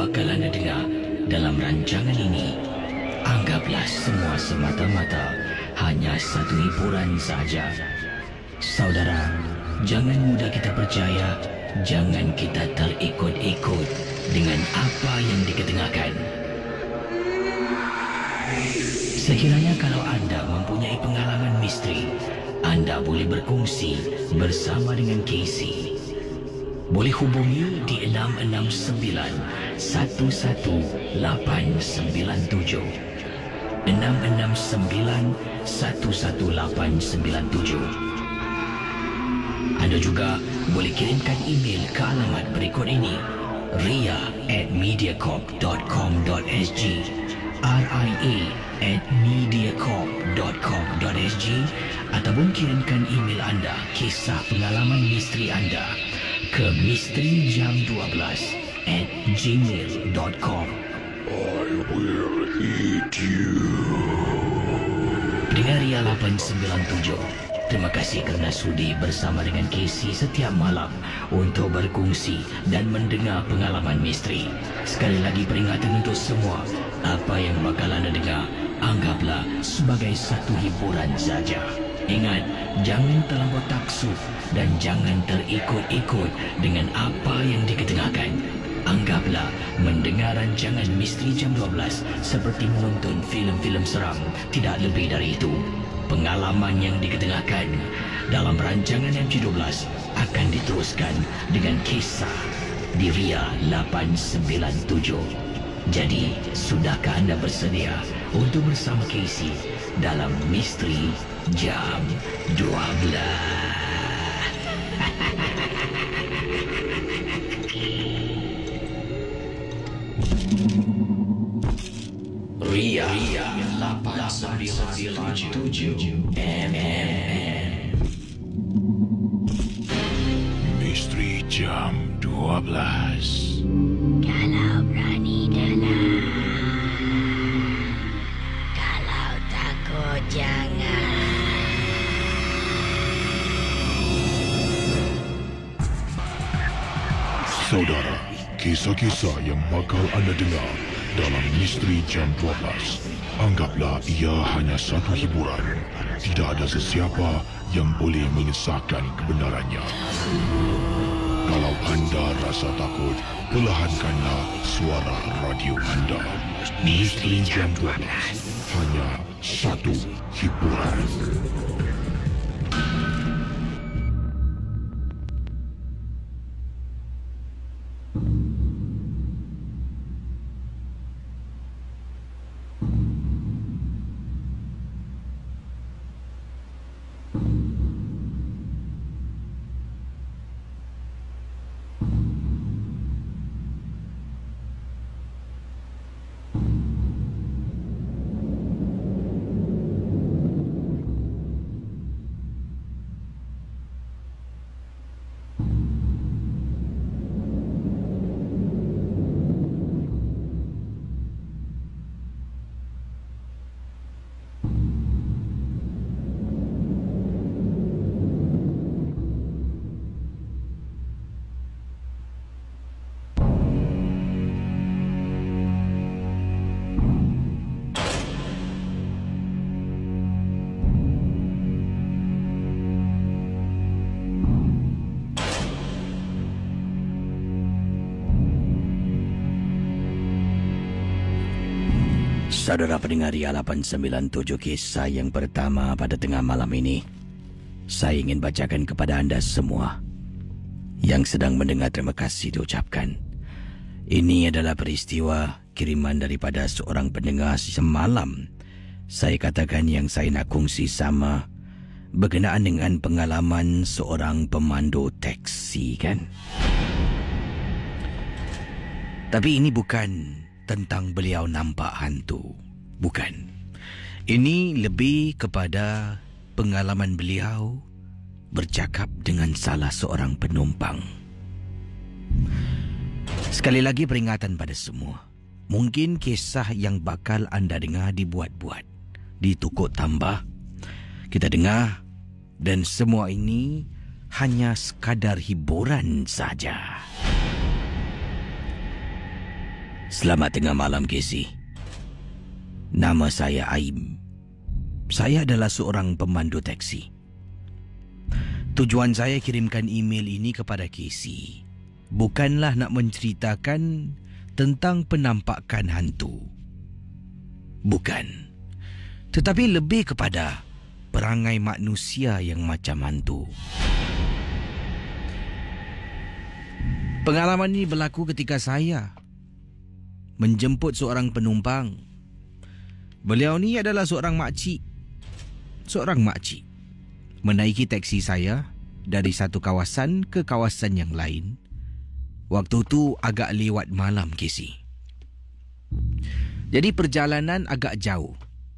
bakal anda dengar dalam rancangan ini, anggaplah semua semata-mata hanya satu hiburan saja. Saudara, jangan mudah kita percaya, jangan kita terikut-ikut dengan apa yang diketengahkan. Sekiranya kalau anda mempunyai pengalaman misteri, anda boleh berkongsi bersama dengan Casey. Boleh hubungi di 669-11897. 669-11897. Anda juga boleh kirimkan email ke alamat berikut ini: ria@mediacorp.com.sg, ria@mediacorp.com.sg, ataupun kirimkan email anda kisah pengalaman misteri anda ke misteri jam12@gmail.com. I will eat you. Pendengar Ria 897, terima kasih kerana sudi bersama dengan Casey setiap malam untuk berkongsi dan mendengar pengalaman misteri. Sekali lagi peringatan untuk semua, apa yang bakal anda dengar, anggaplah sebagai satu hiburan saja. Ingat, jangan terlampau taksub dan jangan terikut-ikut dengan apa yang diketengahkan. Anggaplah mendengar rancangan Misteri Jam 12 seperti menonton filem-filem seram, tidak lebih dari itu. Pengalaman yang diketengahkan dalam rancangan MG12 akan diteruskan dengan kisah di Ria 897. Jadi, sudahkah anda bersedia untuk bersama Casey dalam Misteri Jam 12? Ria 897 MM. Misteri Jam 12. Kalau berani dengar, kalau takut jangan. Saudara, kisah-kisah yang bakal anda dengar dalam Misteri Jam 12, anggaplah ia hanya satu hiburan. Tidak ada sesiapa yang boleh mengesahkan kebenarannya. Kalau anda rasa takut, perlahankanlah suara radio anda. Misteri Jam 12, hanya satu hiburan. Saudara pendengar Ria 897, kisah yang pertama pada tengah malam ini, saya ingin bacakan kepada anda semua. Yang sedang mendengar, terima kasih diucapkan. Ini adalah peristiwa kiriman daripada seorang pendengar semalam. Saya katakan yang saya nak kongsi sama berkenaan dengan pengalaman seorang pemandu teksi, kan? Tapi ini bukan tentang beliau nampak hantu. Bukan. Ini lebih kepada pengalaman beliau bercakap dengan salah seorang penumpang. Sekali lagi peringatan pada semua. Mungkin kisah yang bakal anda dengar dibuat-buat, ditukuk tambah, kita dengar, dan semua ini hanya sekadar hiburan saja. Selamat tengah malam, Casey. Nama saya Aim. Saya adalah seorang pemandu taksi. Tujuan saya kirimkan email ini kepada Casey bukanlah nak menceritakan tentang penampakan hantu. Bukan. Tetapi lebih kepada perangai manusia yang macam hantu. Pengalaman ini berlaku ketika saya menjemput seorang penumpang. Beliau ni adalah seorang makcik. Seorang makcik menaiki taksi saya dari satu kawasan ke kawasan yang lain. Waktu tu agak lewat malam, Casey. Jadi perjalanan agak jauh.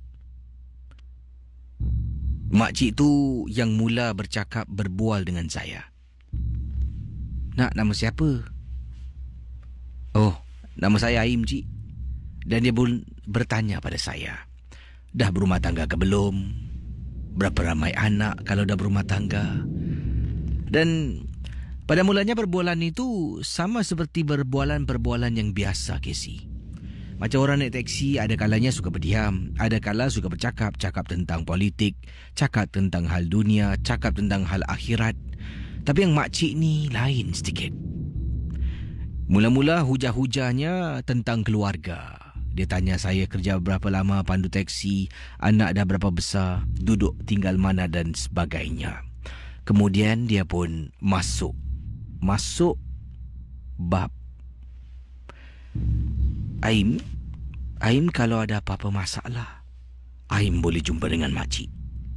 Makcik tu yang mula berbual dengan saya. Nak, nama siapa? Oh, nama saya Aim, cik. Dan dia pun bertanya pada saya, dah berumah tangga ke belum? Berapa ramai anak kalau dah berumah tangga? Dan pada mulanya perbualan itu sama seperti perbualan yang biasa, Casey. Macam orang naik teksi, ada kalanya suka berdiam, ada kala suka bercakap, cakap tentang politik, cakap tentang hal dunia, cakap tentang hal akhirat. Tapi yang makcik ni lain sedikit. Mula-mula hujah-hujahnya tentang keluarga. Dia tanya saya kerja berapa lama pandu teksi, anak dah berapa besar, duduk tinggal mana dan sebagainya. Kemudian dia pun masuk bab. Aim kalau ada apa-apa masalah, Aim boleh jumpa dengan makcik.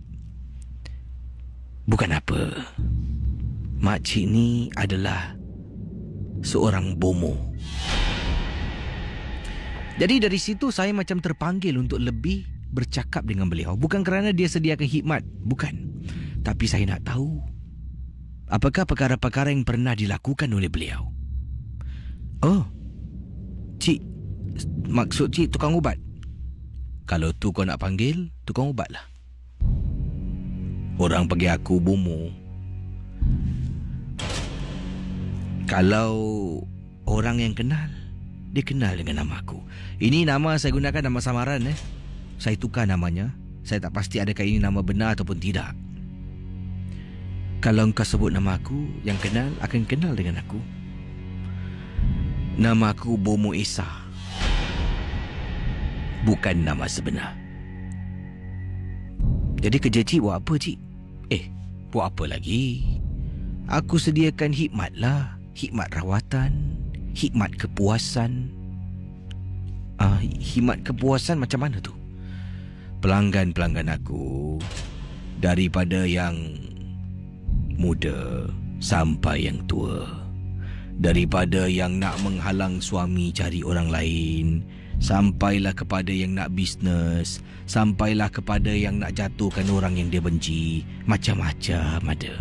Bukan apa, makcik ni adalah seorang bomo. Jadi dari situ saya macam terpanggil untuk lebih bercakap dengan beliau. Bukan kerana dia sediakan khidmat, bukan. Tapi saya nak tahu apakah perkara-perkara yang pernah dilakukan oleh beliau. Oh, cik, maksud cik tukang ubat? Kalau tu kau nak panggil, tukang ubat lah. Orang panggil aku bomo. Kalau orang yang kenal, dia kenal dengan nama aku. Ini nama saya gunakan nama samaran. Saya tukar namanya. Saya tak pasti adakah ini nama benar ataupun tidak. Kalau engkau sebut nama aku, yang kenal akan kenal dengan aku. Nama aku Bomo Esa. Bukan nama sebenar. Jadi kerja cik buat apa, cik? Buat apa lagi? Aku sediakan khidmat lah. Khidmat rawatan, khidmat kepuasan. Khidmat kepuasan macam mana tu? Pelanggan-pelanggan aku, daripada yang muda sampai yang tua, daripada yang nak menghalang suami cari orang lain, sampailah kepada yang nak bisnes, sampailah kepada yang nak jatuhkan orang yang dia benci. Macam-macam ada.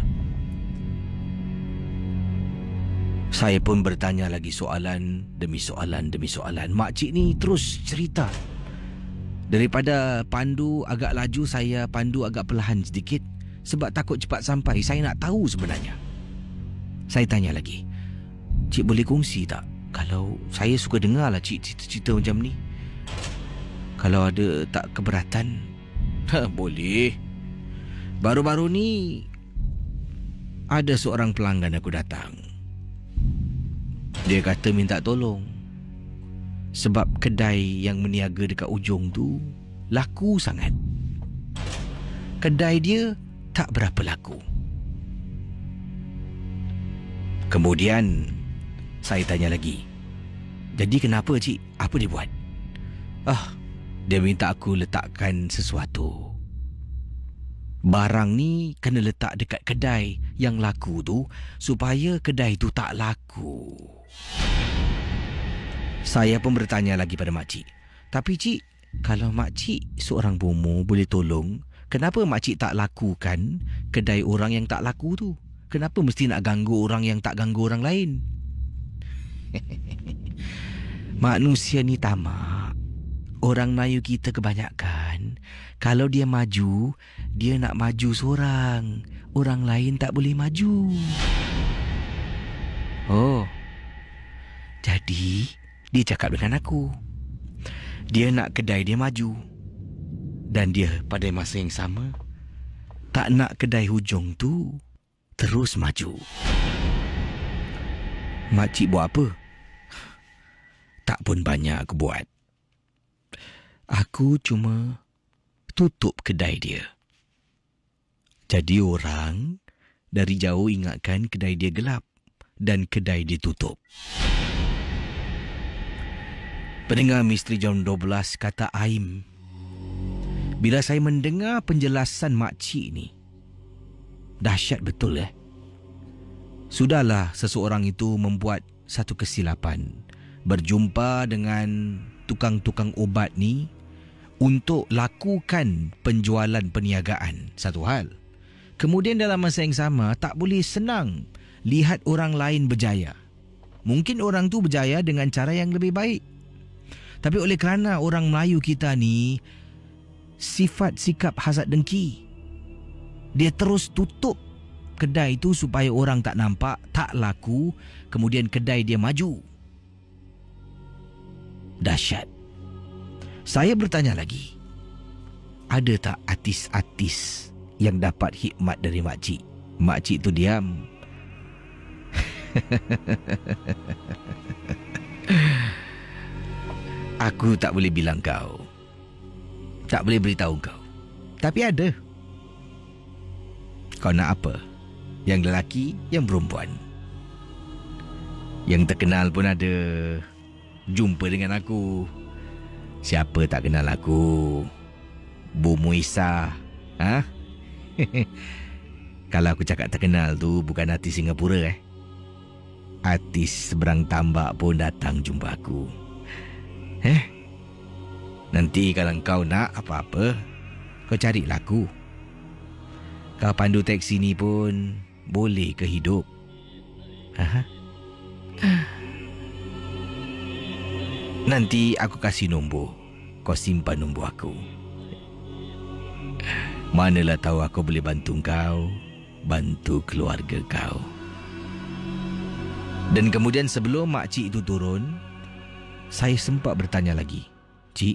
Saya pun bertanya lagi soalan demi soalan demi soalan. Makcik ni terus cerita. Daripada pandu agak laju, saya pandu agak perlahan sedikit sebab takut cepat sampai. Saya nak tahu sebenarnya. Saya tanya lagi, cik boleh kongsi tak? Kalau saya suka dengar lah cik cerita-cerita macam ni. Kalau ada tak keberatan? Boleh. Baru-baru ni ada seorang pelanggan aku datang. Dia kata minta tolong sebab kedai yang meniaga dekat ujung tu laku sangat. Kedai dia tak berapa laku. Kemudian saya tanya lagi, jadi kenapa cik? Apa dia buat? Dia minta aku letakkan sesuatu. Barang ni kena letak dekat kedai yang laku tu supaya kedai tu tak laku. Saya pun bertanya lagi pada makcik, tapi cik, kalau makcik seorang bomo boleh tolong, kenapa makcik tak lakukan kedai orang yang tak laku tu? Kenapa mesti nak ganggu orang yang tak ganggu orang lain? Manusia ni tamak. Orang Melayu kita kebanyakan, kalau dia maju, dia nak maju seorang. Orang lain tak boleh maju. Oh, jadi Dia cakap dengan aku, dia nak kedai dia maju. Dan dia pada masa yang sama tak nak kedai hujung tu terus maju. Makcik buat apa? Tak pun banyak aku buat. Aku cuma tutup kedai dia. Jadi orang dari jauh ingatkan kedai dia gelap dan kedai dia tutup. Pendengar Misteri Jam 12 kata Aim. Bila saya mendengar penjelasan makcik ni, dahsyat betul Sudahlah seseorang itu membuat satu kesilapan. Berjumpa dengan tukang-tukang obat ni untuk lakukan penjualan perniagaan. Satu hal. Kemudian dalam masa yang sama, tak boleh senang lihat orang lain berjaya. Mungkin orang tu berjaya dengan cara yang lebih baik. Tapi oleh kerana orang Melayu kita ni sifat sikap hasad dengki, dia terus tutup kedai tu supaya orang tak nampak, tak laku, kemudian kedai dia maju. Dahsyat. Saya bertanya lagi, ada tak artis-artis yang dapat hikmat dari makcik? Makcik tu diam. Aku tak boleh bilang kau, tak boleh beritahu kau. Tapi ada. Kau nak apa? Yang lelaki, yang perempuan. Yang terkenal pun ada. Jumpa dengan aku. Siapa tak kenal aku? Bu Muisa. Ha? Kalau aku cakap terkenal tu bukan artis Singapura artis seberang tambak pun datang jumpa aku. Nanti kalau kau nak apa-apa, kau cari laku. Kau pandu teksi ni pun boleh ke hidup? Nanti aku kasih nombor. Kau simpan nombor aku. Manalah tahu aku boleh bantu kau, bantu keluarga kau. Dan kemudian sebelum makcik itu turun, saya sempat bertanya lagi. Cik,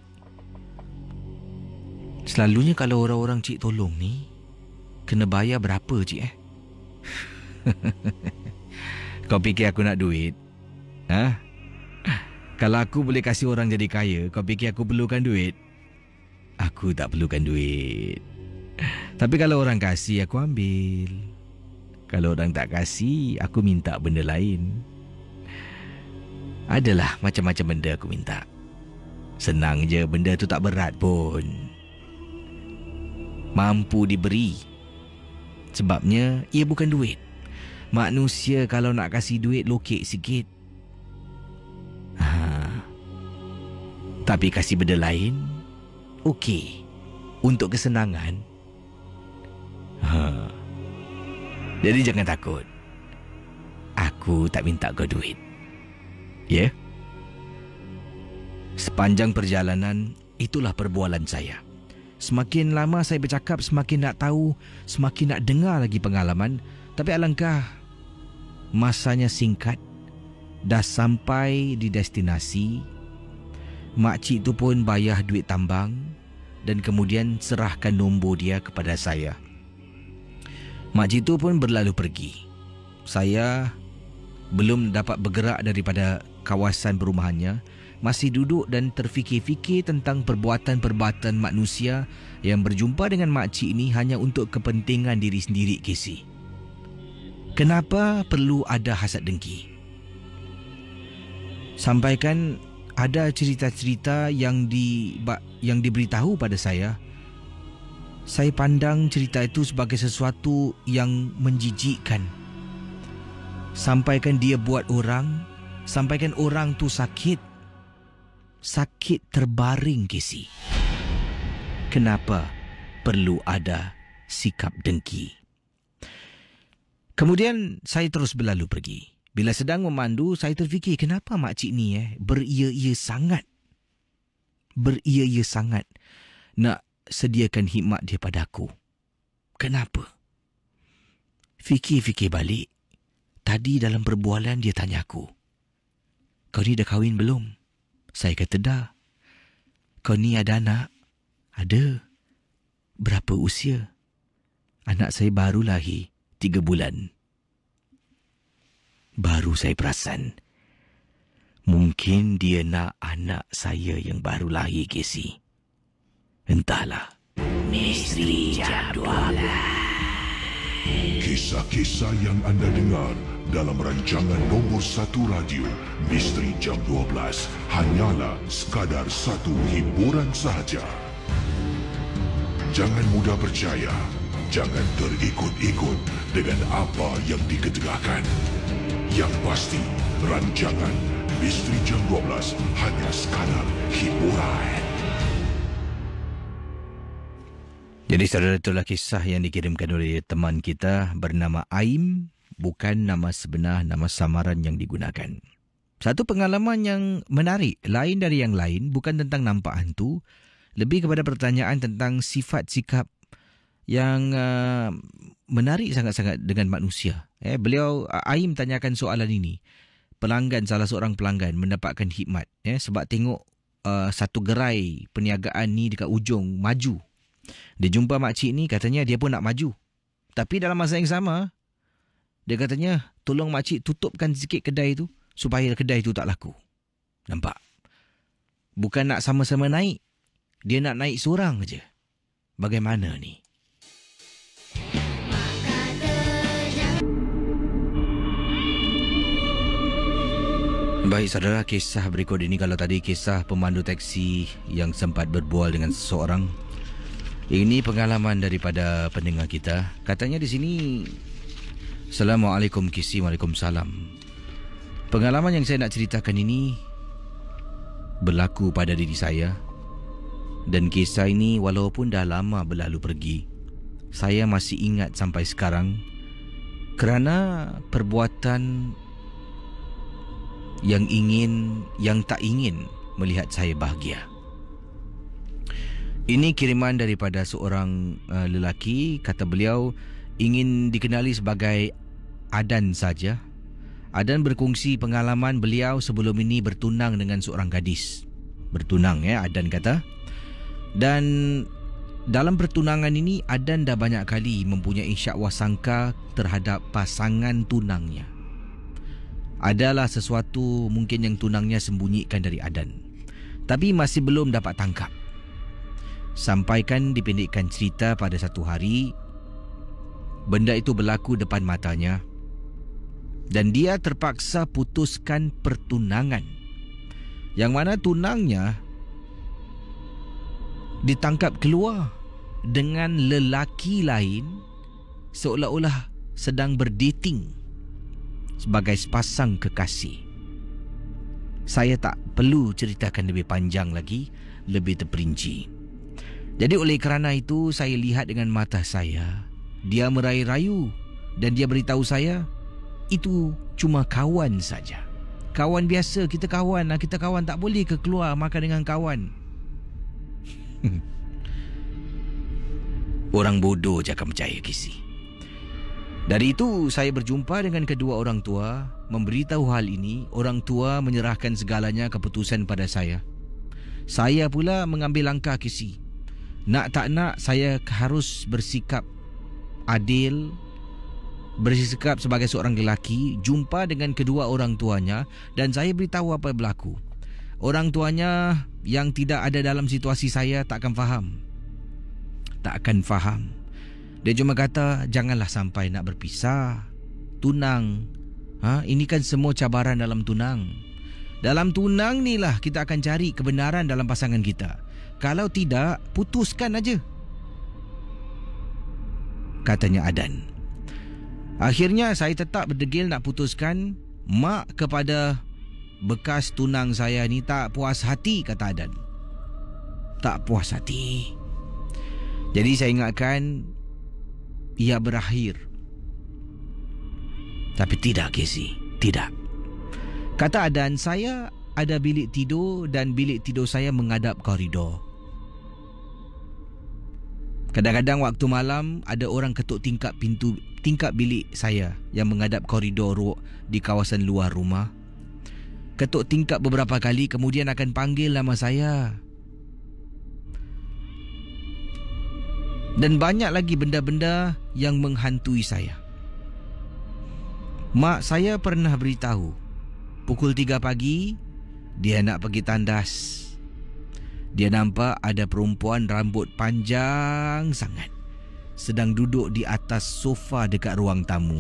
selalunya kalau orang-orang cik tolong ni, kena bayar berapa cik Kau fikir aku nak duit? Kalau aku boleh kasih orang jadi kaya, kau fikir aku perlukan duit? Aku tak perlukan duit. Tapi kalau orang kasih, aku ambil. Kalau orang tak kasih, aku minta benda lain. Adalah macam-macam benda aku minta. Senang je, benda tu tak berat pun. Mampu diberi. Sebabnya ia bukan duit. Manusia kalau nak kasih duit lokek sikit. Tapi kasih benda lain, okey. Untuk kesenangan. Jadi jangan takut. Aku tak minta kau duit. Ya? Sepanjang perjalanan, itulah perbualan saya. Semakin lama saya bercakap, semakin nak tahu, semakin nak dengar lagi pengalaman. Tapi alangkah masanya singkat. Dah sampai di destinasi. Makcik tu pun bayar duit tambang dan kemudian serahkan nombor dia kepada saya. Makcik tu pun berlalu pergi. Saya belum dapat bergerak daripada kawasan perumahannya, masih duduk dan terfikir-fikir tentang perbuatan-perbuatan manusia yang berjumpa dengan makcik ini hanya untuk kepentingan diri sendiri, Casey. Kenapa perlu ada hasad dengki? Sampaikan ada cerita-cerita yang diberitahu pada saya. Saya pandang cerita itu sebagai sesuatu yang menjijikkan. Sampaikan dia buat orang, sampaikan orang tu sakit. Sakit terbaring, Casey. Kenapa perlu ada sikap dengki? Kemudian saya terus berlalu pergi. Bila sedang memandu, saya terfikir kenapa makcik ni beria-ia sangat. Beria-ia sangat nak sediakan khidmat dia pada aku. Kenapa? Fikir-fikir balik. Tadi dalam perbualan dia tanya aku, kau ni dah kahwin belum? Saya kata, dah. Kau ni ada anak? Ada. Berapa usia? Anak saya baru lahir 3 bulan. Baru saya perasan. Mungkin dia nak anak saya yang baru lahir, Casey. Entahlah. Misteri Jam 12. Kisah-kisah yang anda dengar dalam rancangan nombor 1 radio Misteri Jam 12 hanyalah sekadar satu hiburan sahaja. Jangan mudah percaya. Jangan terikut-ikut dengan apa yang diketengahkan. Yang pasti, rancangan Misteri Jam 12 hanya sekadar hiburan. Jadi saudara, itulah kisah yang dikirimkan oleh teman kita bernama Aim, bukan nama sebenar, nama samaran yang digunakan. Satu pengalaman yang menarik, lain dari yang lain, bukan tentang nampak hantu, lebih kepada pertanyaan tentang sifat sikap yang menarik sangat-sangat dengan manusia. Beliau, Aim, tanyakan soalan ini. Salah seorang pelanggan mendapatkan khidmat sebab tengok satu gerai perniagaan ni dekat ujung maju. Dia jumpa makcik ni, katanya dia pun nak maju. Tapi dalam masa yang sama, dia katanya, tolong makcik tutupkan sikit kedai tu supaya kedai tu tak laku. Nampak? Bukan nak sama-sama naik. Dia nak naik seorang je. Bagaimana ni? Baik saudara, kisah berikut ini, kalau tadi kisah pemandu teksi yang sempat berbual dengan seseorang, ini pengalaman daripada pendengar kita. Katanya di sini, Assalamualaikum Kisi, Waalaikumsalam. Pengalaman yang saya nak ceritakan ini berlaku pada diri saya. Dan kisah ini walaupun dah lama berlalu pergi, saya masih ingat sampai sekarang kerana perbuatan yang tak ingin melihat saya bahagia. Ini kiriman daripada seorang lelaki. Kata beliau, ingin dikenali sebagai Adan saja. Adan berkongsi pengalaman beliau sebelum ini bertunang dengan seorang gadis. Bertunang Adan kata. Dan dalam pertunangan ini, Adan dah banyak kali mempunyai syak wasangka terhadap pasangan tunangnya. Adalah sesuatu mungkin yang tunangnya sembunyikan dari Adan, tapi masih belum dapat tangkap. Sampaikan dipendekkan cerita, pada satu hari benda itu berlaku depan matanya dan dia terpaksa putuskan pertunangan, yang mana tunangnya ditangkap keluar dengan lelaki lain, seolah-olah sedang berdating sebagai sepasang kekasih. Saya tak perlu ceritakan lebih panjang lagi, lebih terperinci. Jadi oleh kerana itu, saya lihat dengan mata saya, dia merayu-rayu dan dia beritahu saya itu cuma kawan saja. Kawan biasa, kita kawan, tak boleh ke keluar makan dengan kawan. Orang bodoh je akan percaya, Kisi. Dari itu, saya berjumpa dengan kedua orang tua, memberitahu hal ini. Orang tua menyerahkan segalanya keputusan pada saya. Saya pula mengambil langkah, Kisi. Nak tak nak, saya harus bersikap adil, bersikap sebagai seorang lelaki, jumpa dengan kedua orang tuanya dan saya beritahu apa yang berlaku. Orang tuanya yang tidak ada dalam situasi saya tak akan faham. Dia cuma kata, janganlah sampai nak berpisah. Tunang, ini kan semua cabaran dalam tunang. Dalam tunang ni lah kita akan cari kebenaran dalam pasangan kita. Kalau tidak, putuskan aja, katanya Adan. Akhirnya saya tetap berdegil nak putuskan. Mak kepada bekas tunang saya ni tak puas hati, kata Adan. Tak puas hati. Jadi saya ingatkan, ia berakhir. Tapi tidak, Casey, tidak. Kata Adan, saya ada bilik tidur dan bilik tidur saya menghadap koridor. Kadang-kadang waktu malam ada orang ketuk tingkap bilik saya yang menghadap koridor di kawasan luar rumah. ketuk tingkap beberapa kali, kemudian akan panggil nama saya. Dan banyak lagi benda-benda yang menghantui saya. Mak saya pernah beritahu, pukul 3 pagi, dia nak pergi tandas. Dia nampak ada perempuan rambut panjang sangat sedang duduk di atas sofa dekat ruang tamu.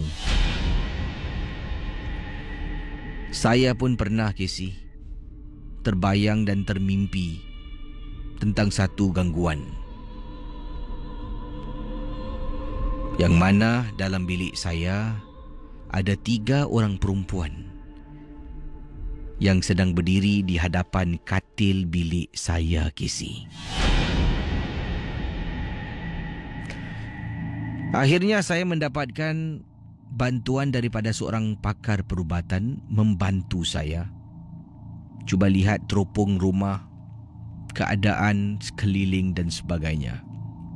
Saya pun pernah, Casey, terbayang dan termimpi tentang satu gangguan, yang mana dalam bilik saya ada 3 orang perempuan yang sedang berdiri di hadapan katil bilik saya, Casey. Akhirnya saya mendapatkan bantuan daripada seorang pakar perubatan membantu saya. Cuba lihat teropong rumah, keadaan sekeliling dan sebagainya.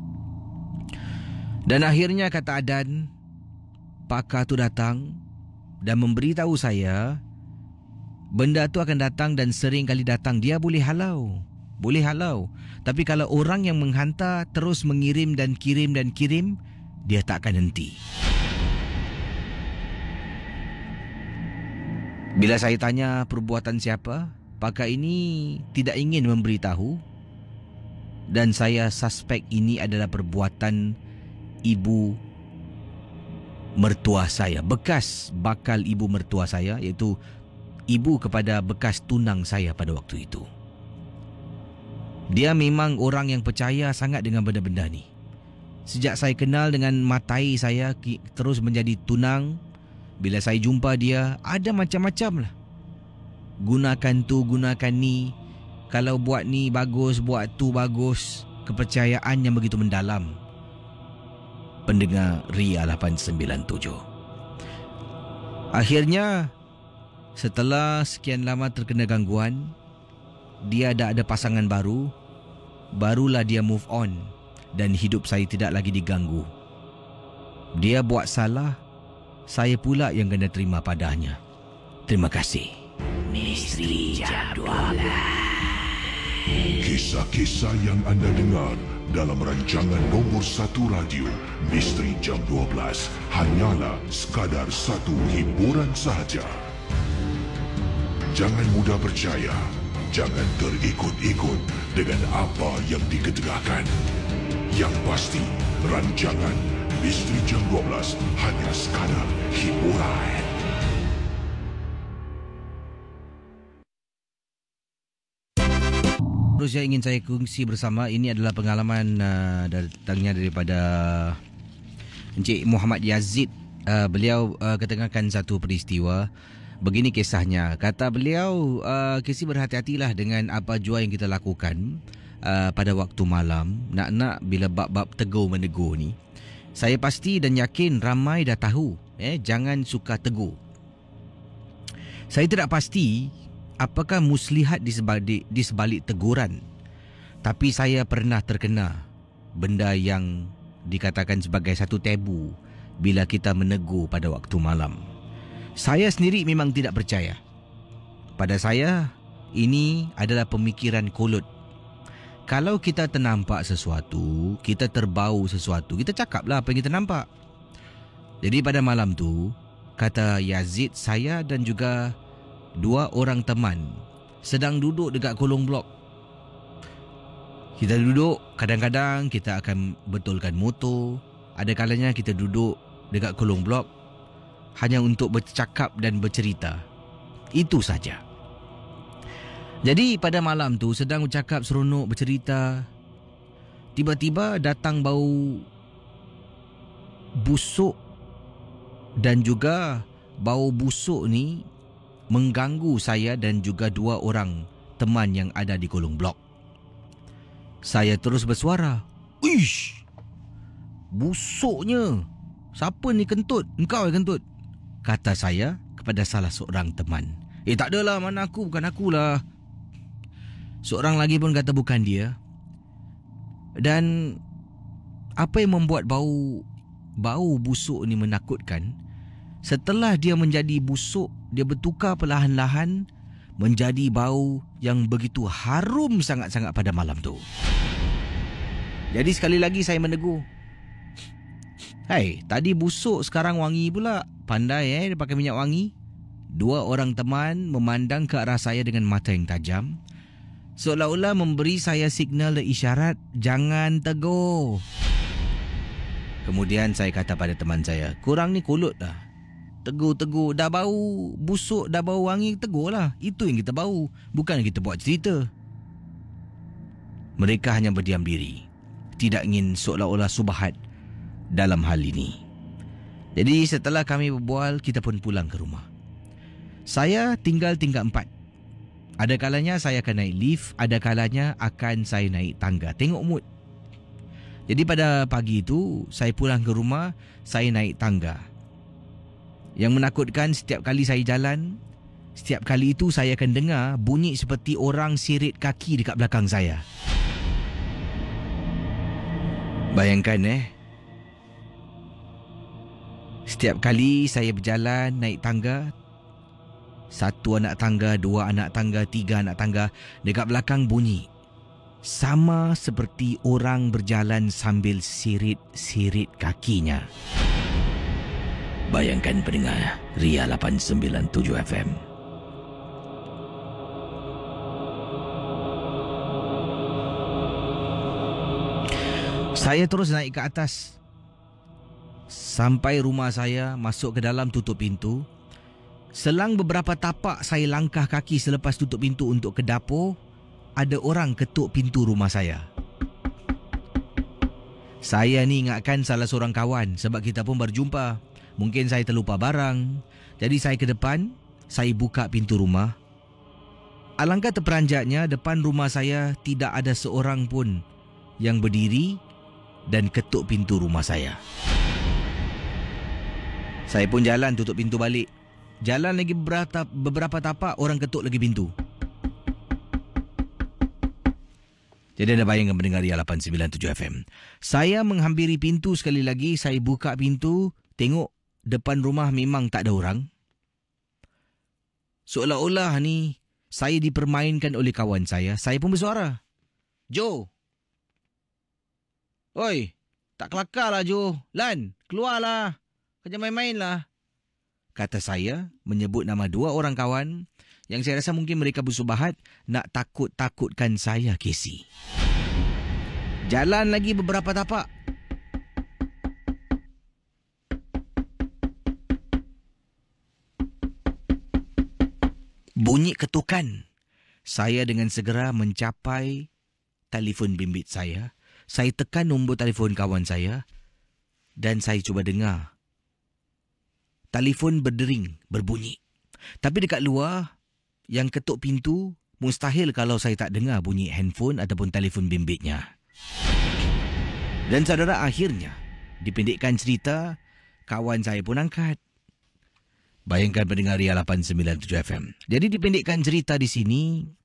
Dan akhirnya, kata Adan, pakar tu datang dan memberitahu saya benda tu akan datang dan sering kali datang. Dia boleh halau. Tapi kalau orang yang menghantar terus mengirim dan kirim, dia tak akan henti. Bila saya tanya perbuatan siapa, pakar ini tidak ingin memberitahu. Dan saya suspek ini adalah perbuatan ibu mertua saya, bekas bakal ibu mertua saya, iaitu ibu kepada bekas tunang saya pada waktu itu. Dia memang orang yang percaya sangat dengan benda-benda ni. Sejak saya kenal dengan matai saya terus menjadi tunang, bila saya jumpa dia, ada macam-macam lah. Gunakan tu, gunakan ni. Kalau buat ni bagus, buat tu bagus. Kepercayaan yang begitu mendalam. Pendengar Ria 897. Akhirnya, setelah sekian lama terkena gangguan, dia dah ada pasangan baru. Barulah dia move on dan hidup saya tidak lagi diganggu. Dia buat salah, saya pula yang kena terima padanya. Terima kasih. Misteri Jam 12. Kisah-kisah yang anda dengar dalam rancangan nombor 1 radio Misteri Jam 12 hanyalah sekadar satu hiburan sahaja. Jangan mudah percaya, jangan terikut-ikut dengan apa yang diketegakkan. Yang pasti, rancangan Misteri Jam 12 hanya sekadar hiburan. Terus yang ingin saya kongsi bersama, ini adalah pengalaman datangnya daripada Encik Muhammad Yazid. Beliau ketengahkan satu peristiwa. Begini kisahnya. Kata beliau, Casey, berhati-hatilah dengan apa jua yang kita lakukan pada waktu malam. Nak-nak bila bab-bab tegur-menegur ni, saya pasti dan yakin ramai dah tahu. Jangan suka tegur. Saya tidak pasti apakah muslihat di sebalik teguran. Tapi saya pernah terkena benda yang dikatakan sebagai satu tabu bila kita menegur pada waktu malam. Saya sendiri memang tidak percaya. Pada saya, ini adalah pemikiran kolot. Kalau kita ternampak sesuatu, kita terbau sesuatu, kita cakaplah apa yang kita nampak. Jadi pada malam tu, kata Yazid, saya dan juga 2 orang teman sedang duduk dekat kolong blok. Kita duduk, kadang-kadang kita akan betulkan motor. Ada kalanya kita duduk dekat kolong blok hanya untuk bercakap dan bercerita. Itu saja. Jadi pada malam tu sedang bercakap seronok, bercerita, tiba-tiba datang bau busuk. Dan juga bau busuk ni mengganggu saya dan juga 2 orang teman yang ada di kolong blok. Saya terus bersuara, "Ish! Busuknya! Siapa ni kentut? Engkau yang kentut?" kata saya kepada salah seorang teman. Tak adalah, mana aku, bukan akulah. Seorang lagi pun kata bukan dia. Dan apa yang membuat bau busuk ni menakutkan, setelah dia menjadi busuk, dia bertukar perlahan-lahan menjadi bau yang begitu harum sangat-sangat pada malam tu. Jadi sekali lagi saya menegur. Hai, tadi busuk sekarang wangi pula. Pandai dia pakai minyak wangi. Dua orang teman memandang ke arah saya dengan mata yang tajam, seolah-olah memberi saya signal dan isyarat, jangan tegur. Kemudian saya kata pada teman saya, korang ni kolot dah. Tegur-tegur, dah bau busuk, dah bau wangi, tegur lah. Itu yang kita bau, bukan kita buat cerita. Mereka hanya berdiam diri, tidak ingin seolah-olah subahat dalam hal ini. Jadi setelah kami berbual, kita pun pulang ke rumah. Saya tinggal tingkat 4. Ada kalanya saya akan naik lift, ada kalanya akan saya naik tangga. Tengok mood. Jadi pada pagi itu, saya pulang ke rumah, saya naik tangga. Yang menakutkan, setiap kali saya jalan, setiap kali itu saya akan dengar bunyi seperti orang sirit kaki dekat belakang saya. Bayangkan setiap kali saya berjalan naik tangga, 1 anak tangga, 2 anak tangga, 3 anak tangga, dekat belakang bunyi sama seperti orang berjalan sambil sirit-sirit kakinya. Bayangkan pendengar Ria 897 FM. Saya terus naik ke atas. Sampai rumah saya, masuk ke dalam, tutup pintu. Selang beberapa tapak saya langkah kaki selepas tutup pintu untuk ke dapur, ada orang ketuk pintu rumah saya. Saya ni ingatkan salah seorang kawan sebab kita pun berjumpa. Mungkin saya terlupa barang. Jadi saya ke depan, saya buka pintu rumah. Alangkah terperanjatnya, depan rumah saya tidak ada seorang pun yang berdiri dan ketuk pintu rumah saya. Saya pun jalan tutup pintu balik. Jalan lagi beberapa tapak, orang ketuk lagi pintu. Jadi anda bayangkan mendengar Ria 897 FM. Saya menghampiri pintu sekali lagi, saya buka pintu, tengok depan rumah memang tak ada orang. Seolah-olah ni saya dipermainkan oleh kawan saya. Saya pun bersuara. Jo. Oi, tak kelakar lah Jo. Lan, keluarlah. Kerja main-main lah. Kata saya, menyebut nama 2 orang kawan yang saya rasa mungkin mereka bersubahat nak takut-takutkan saya, Casey. Jalan lagi beberapa tapak. Bunyi ketukan. Saya dengan segera mencapai telefon bimbit saya. Saya tekan nombor telefon kawan saya dan saya cuba dengar. Telefon berdering, berbunyi. Tapi dekat luar, yang ketuk pintu, mustahil kalau saya tak dengar bunyi handphone ataupun telefon bimbitnya. Dan saudara, akhirnya, dipendekkan cerita, kawan saya pun angkat. Bayangkan pendengar Ria 897 FM. Jadi dipendekkan cerita di sini,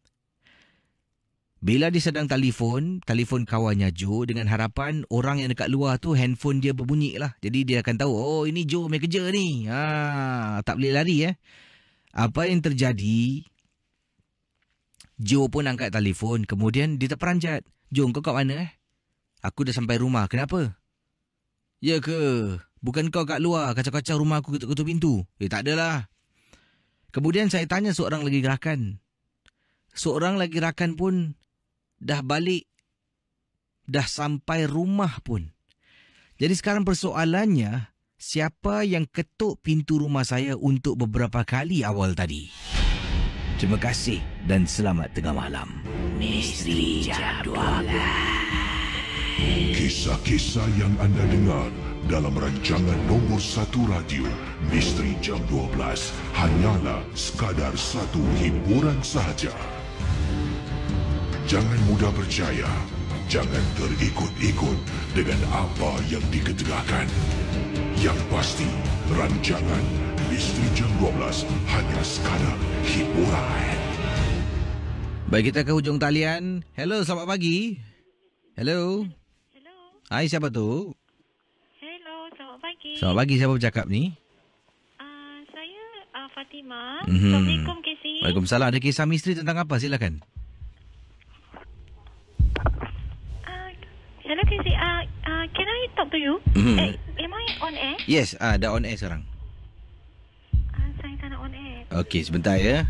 bila dia sedang telefon kawannya Joe dengan harapan orang yang dekat luar tu handphone dia berbunyi lah. Jadi dia akan tahu, oh ini Joe main kerja ni. Tak boleh lari Apa yang terjadi, Joe pun angkat telefon. Kemudian dia terperanjat. Joe, kau kat mana Aku dah sampai rumah. Kenapa? Ya ke? Bukan kau kat luar kacau-kacau rumah aku ketuk-ketuk pintu? Tak adalah. Kemudian saya tanya seorang lagi rakan. Seorang lagi rakan pun dah balik, dah sampai rumah pun. Jadi sekarang persoalannya, siapa yang ketuk pintu rumah saya untuk beberapa kali awal tadi? Terima kasih dan selamat tengah malam. Misteri Jam 12. Kisah-kisah yang anda dengar dalam rancangan nombor 1 radio Misteri Jam 12 hanyalah sekadar satu hiburan sahaja. Jangan mudah percaya. Jangan terikut-ikut dengan apa yang diketengahkan. Yang pasti, rancangan Misteri Jam 12 hanya sekadar hiburan. Baik, kita ke hujung talian. Hello, selamat pagi. Hello. Hello. Hai, siapa tu? Hello, selamat pagi. Selamat pagi, siapa bercakap ni? Saya Fatimah. Mhm. Assalamualaikum, Casey. Waalaikumsalam. Ada kisah misteri tentang apa? Silakan. Hello, Casey. Can I talk to you? Am I on air? Yes, dah on air sekarang. Saya tak nak on air. Okey, sebentar ya.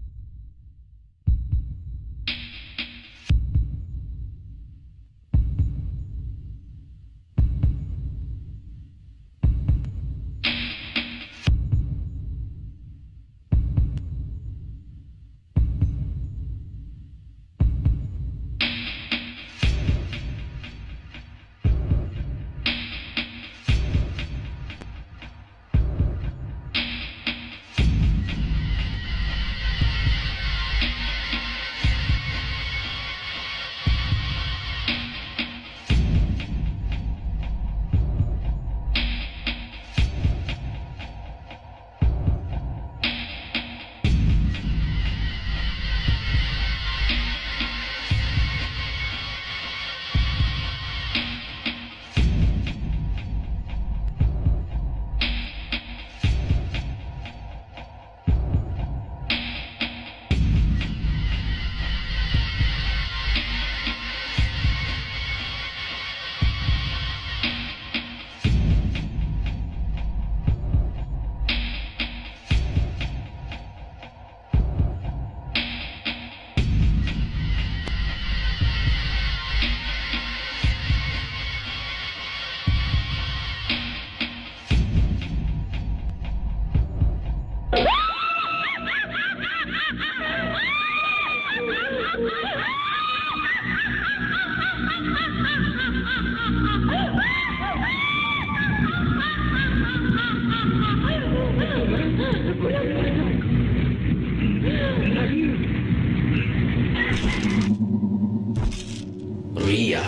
Ria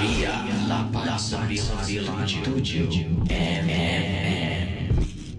897 MM.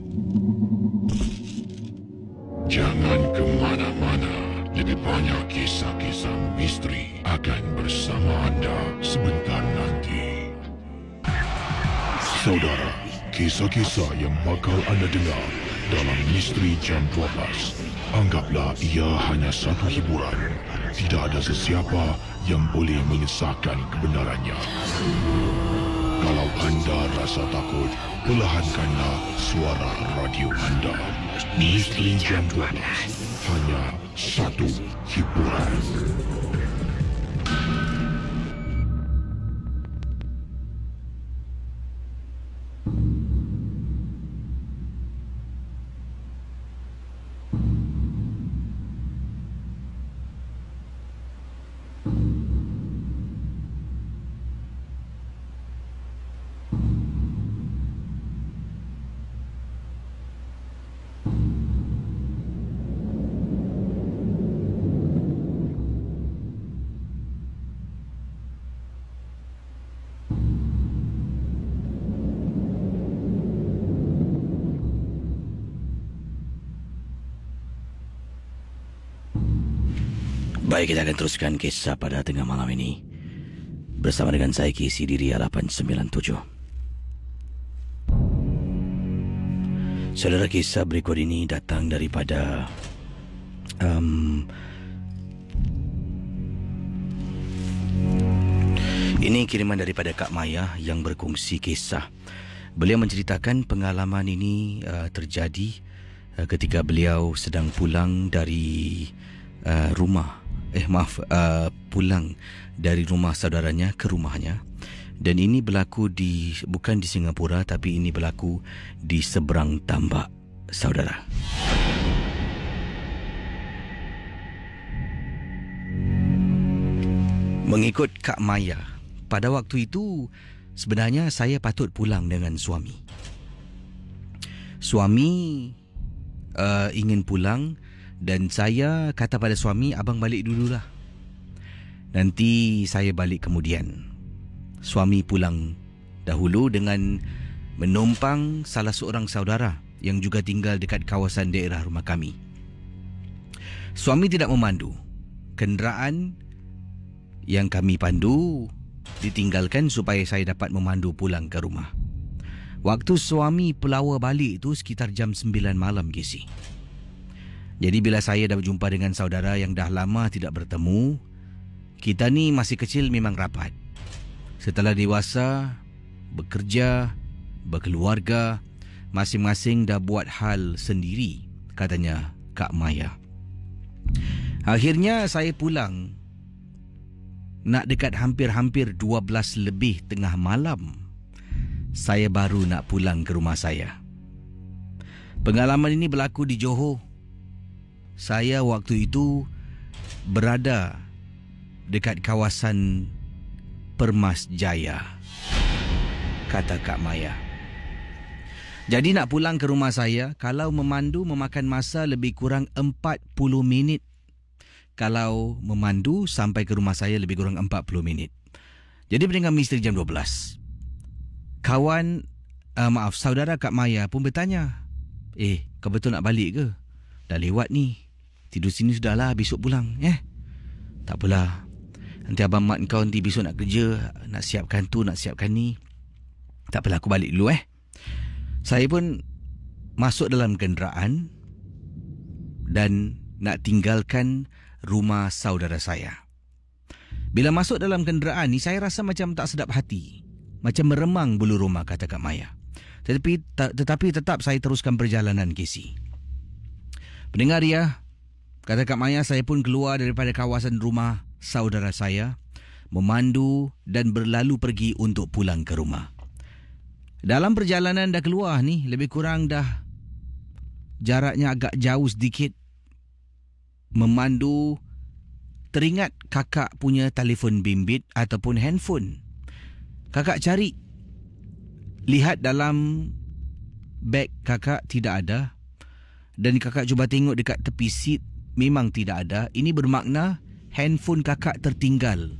Jangan ke mana-mana. Lebih banyak kisah-kisah misteri akan bersama anda sebentar nanti. Saudara, kisah-kisah yang bakal anda dengar dalam Misteri Jam 12, anggaplah ia hanya satu hiburan. Tidak ada sesiapa yang boleh mengesahkan kebenarannya. Kalau anda rasa takut, perlahankanlah suara radio anda. Misteri Jam 12, hanya satu hiburan. Baik, kita akan teruskan kisah pada tengah malam ini bersama dengan saya, Casey di Ria 897. Saudara, kisah berikut ini datang daripada ini kiriman daripada Kak Maya yang berkongsi kisah. Beliau menceritakan pengalaman ini terjadi ketika beliau sedang pulang dari pulang dari rumah saudaranya ke rumahnya. Dan ini berlaku bukan di Singapura, tapi ini berlaku di seberang tambak, saudara. Mengikut Kak Maya, pada waktu itu sebenarnya saya patut pulang dengan suami. Suami ingin pulang dan saya kata pada suami, abang balik dululah. Nanti saya balik kemudian. Suami pulang dahulu dengan menumpang salah seorang saudara yang juga tinggal dekat kawasan daerah rumah kami. Suami tidak memandu. Kenderaan yang kami pandu ditinggalkan supaya saya dapat memandu pulang ke rumah. Waktu suami pelawa balik itu sekitar jam 9 malam, Casey. Jadi bila saya dah berjumpa dengan saudara yang dah lama tidak bertemu, kita ni masih kecil memang rapat. Setelah dewasa, bekerja, berkeluarga, masing-masing dah buat hal sendiri, katanya Kak Maya. Akhirnya saya pulang. Nak dekat hampir-hampir 12 lebih tengah malam, saya baru nak pulang ke rumah saya. Pengalaman ini berlaku di Johor. Saya waktu itu berada dekat kawasan Permas Jaya, kata Kak Maya. Jadi nak pulang ke rumah saya, kalau memandu memakan masa lebih kurang 40 minit. Kalau memandu sampai ke rumah saya lebih kurang 40 minit. Jadi pendengar Misteri Jam 12. Saudara Kak Maya pun bertanya, kau betul nak balik ke? Dah lewat ni. Tidur sini sudahlah, besok pulang. Tak apalah. Nanti abang mat kau nanti besok nak kerja, nak siapkan tu, nak siapkan ni. Tak apalah, aku balik dulu. Saya pun masuk dalam kenderaan dan nak tinggalkan rumah saudara saya. Bila masuk dalam kenderaan ni, saya rasa macam tak sedap hati. Macam meremang bulu rumah, kata Kak Maya. Tetapi tetap saya teruskan perjalanan Casey. Pendengar ya, kata Kak Maya, saya pun keluar daripada kawasan rumah saudara saya, memandu dan berlalu pergi untuk pulang ke rumah. Dalam perjalanan dah keluar ni, lebih kurang dah jaraknya agak jauh sedikit. Memandu, teringat kakak punya telefon bimbit ataupun handphone. Kakak cari, lihat dalam beg kakak tidak ada. Dan kakak cuba tengok dekat tepi seat, memang tidak ada. Ini bermakna handphone kakak tertinggal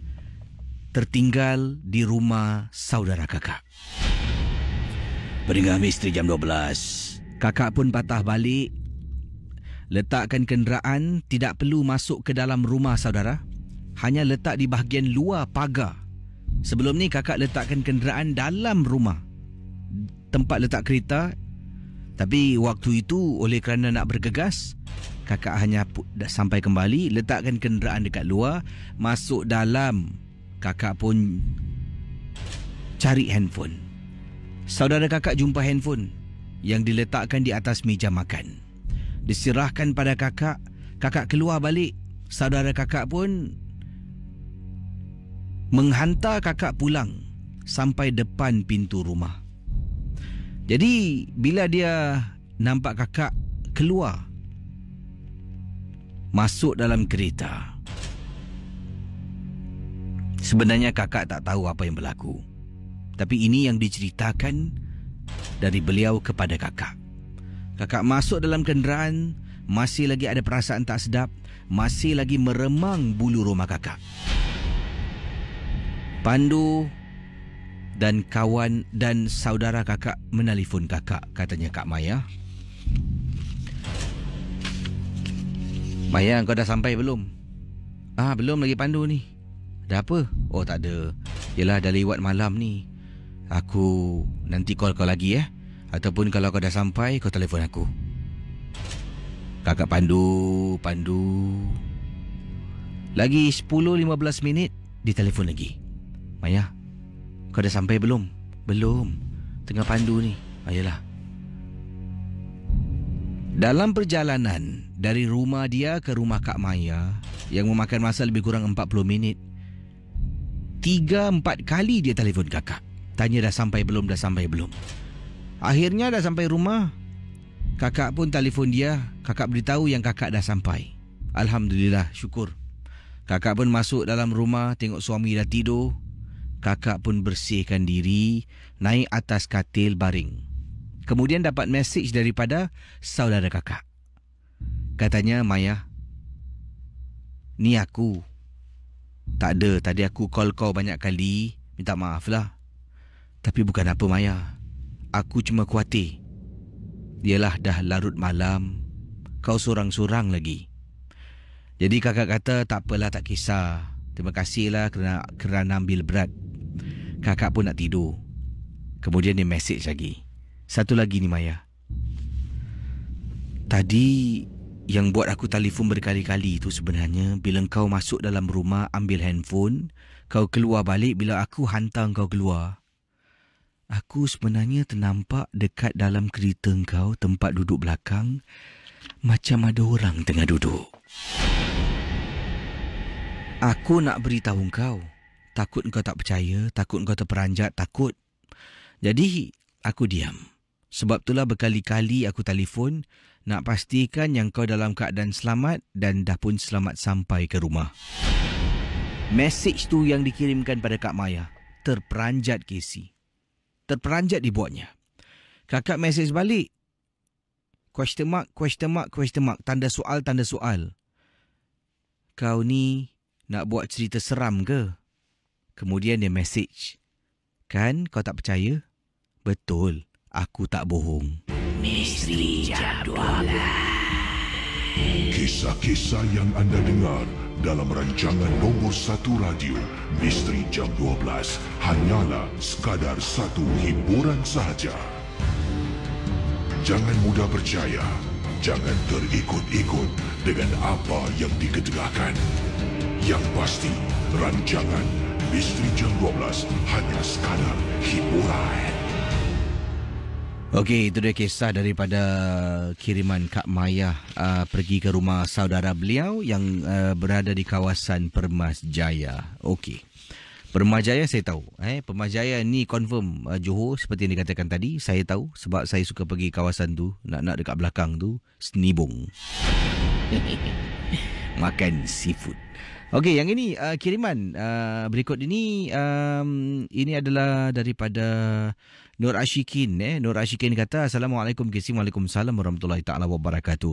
di rumah saudara kakak. Pendengar Misteri Jam 12. Kakak pun patah balik, letakkan kenderaan, tidak perlu masuk ke dalam rumah saudara, hanya letak di bahagian luar pagar. Sebelum ni kakak letakkan kenderaan dalam rumah, tempat letak kereta. Tapi waktu itu oleh kerana nak bergegas, kakak hanya sampai kembali, letakkan kenderaan dekat luar, masuk dalam. Kakak pun cari handphone. Saudara kakak jumpa handphone yang diletakkan di atas meja makan. Diserahkan pada kakak. Kakak keluar balik. Saudara kakak pun menghantar kakak pulang sampai depan pintu rumah. Jadi bila dia nampak kakak keluar, masuk dalam kereta, sebenarnya kakak tak tahu apa yang berlaku. Tapi ini yang diceritakan dari beliau kepada kakak. Kakak masuk dalam kenderaan, masih lagi ada perasaan tak sedap, masih lagi meremang bulu rumah kakak. Pandu dan kawan dan saudara kakak menelefon kakak, katanya Kak Maya. Maya, kau dah sampai belum? Belum lagi Pandu ni. Ada apa? Oh, tak ada. Yelah, dah lewat malam ni. Aku nanti call kau lagi Ataupun kalau kau dah sampai, kau telefon aku. Kakak Pandu. Lagi 10-15 minit, ditelefon lagi. Maya, kau dah sampai belum? Belum. Tengah Pandu ni. Ayolah. Dalam perjalanan dari rumah dia ke rumah Kak Maya, yang memakan masa lebih kurang 40 minit, 3-4 kali dia telefon kakak. Tanya dah sampai belum. Akhirnya dah sampai rumah. Kakak pun telefon dia. Kakak beritahu yang kakak dah sampai. Alhamdulillah, syukur. Kakak pun masuk dalam rumah, tengok suami dah tidur. Kakak pun bersihkan diri, naik atas katil baring. Kemudian dapat mesej daripada saudara kakak. Katanya, Maya, ni aku. Tak ada, tadi aku call kau banyak kali. Minta maaf lah. Tapi bukan apa, Maya. Aku cuma khawatir. Yalah, dah larut malam. Kau sorang-sorang lagi. Jadi kakak kata, tak apalah, tak kisah. Terima kasihlah kerana ambil berat. Kakak pun nak tidur. Kemudian dia mesej lagi. Satu lagi ni, Maya. Tadi Yang buat aku telefon berkali-kali itu sebenarnya bila kau masuk dalam rumah ambil handphone, kau keluar balik bila aku hantar kau keluar. Aku sebenarnya ternampak dekat dalam kereta kau tempat duduk belakang macam ada orang tengah duduk. Aku nak beritahu kau. Takut kau tak percaya, takut kau terperanjat, takut. Jadi aku diam. Sebab itulah berkali-kali aku telefon nak pastikan yang kau dalam keadaan selamat dan dah pun selamat sampai ke rumah. Mesej tu yang dikirimkan pada Kak Maya. Terperanjat Casey. Terperanjat dibuatnya. Kakak mesej balik. Question mark, question mark, question mark. Tanda soal, tanda soal. Kau ni nak buat cerita seram ke? Kemudian dia mesej. Kan kau tak percaya? Betul. Aku tak bohong. Misteri Jam 12. Kisah-kisah yang anda dengar dalam rancangan nombor 1 radio Misteri Jam 12 hanyalah sekadar satu hiburan sahaja. Jangan mudah percaya, jangan terikut-ikut dengan apa yang dikedengarkan. Yang pasti, rancangan Misteri Jam 12 hanya sekadar hiburan. Okey, itu dia kisah daripada kiriman Kak Maya pergi ke rumah saudara beliau yang berada di kawasan Permas Jaya. Okey. Permas Jaya saya tahu. Permas Jaya ni confirm Johor seperti yang dikatakan tadi. Saya tahu sebab saya suka pergi kawasan tu. Nak dekat belakang tu, Senibong. Makan seafood. Okey, yang ini kiriman berikut ini adalah daripada Nur Ashikin. Nur Ashikin kata, Assalamualaikum Casey. Waalaikumsalam warahmatullahi ta'ala wabarakatuh.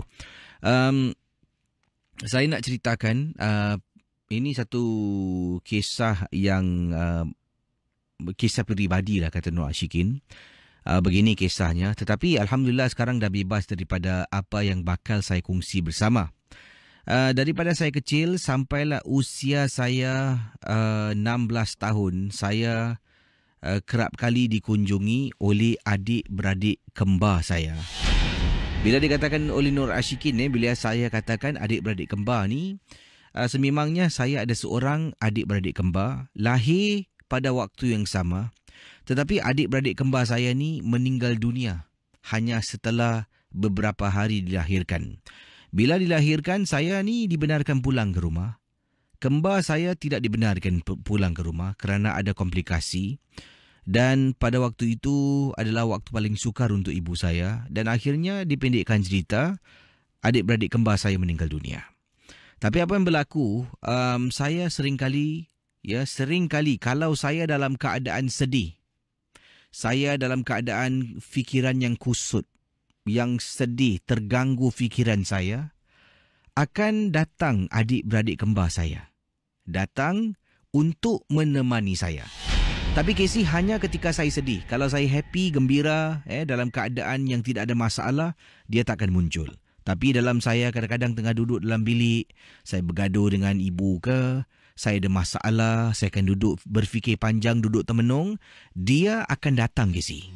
Saya nak ceritakan ini satu kisah yang kisah peribadi lah kata Nur Ashikin. Begini kisahnya, tetapi Alhamdulillah sekarang dah bebas daripada apa yang bakal saya kongsi bersama. Daripada saya kecil sampailah usia saya 16 tahun, saya kerap kali dikunjungi oleh adik-beradik kembar saya. Bila dikatakan oleh Nur Ashikin, bila saya katakan adik-beradik kembar ni, sememangnya saya ada seorang adik-beradik kembar, lahir pada waktu yang sama. Tetapi adik-beradik kembar saya ni meninggal dunia hanya setelah beberapa hari dilahirkan. Bila dilahirkan, saya ni dibenarkan pulang ke rumah. Kembar saya tidak dibenarkan pulang ke rumah kerana ada komplikasi. Dan pada waktu itu adalah waktu paling sukar untuk ibu saya. Dan akhirnya dipendekkan cerita, adik-beradik kembar saya meninggal dunia. Tapi apa yang berlaku, saya seringkali kalau saya dalam keadaan sedih, saya dalam keadaan fikiran yang kusut, yang sedih, terganggu fikiran saya, akan datang adik-beradik kembar saya. Datang untuk menemani saya. Tapi Casey, hanya ketika saya sedih. Kalau saya happy, gembira, dalam keadaan yang tidak ada masalah, dia tak akan muncul. Tapi dalam saya kadang-kadang tengah duduk dalam bilik, saya bergaduh dengan ibu ke, saya ada masalah, saya akan duduk berfikir panjang, duduk termenung, dia akan datang Casey.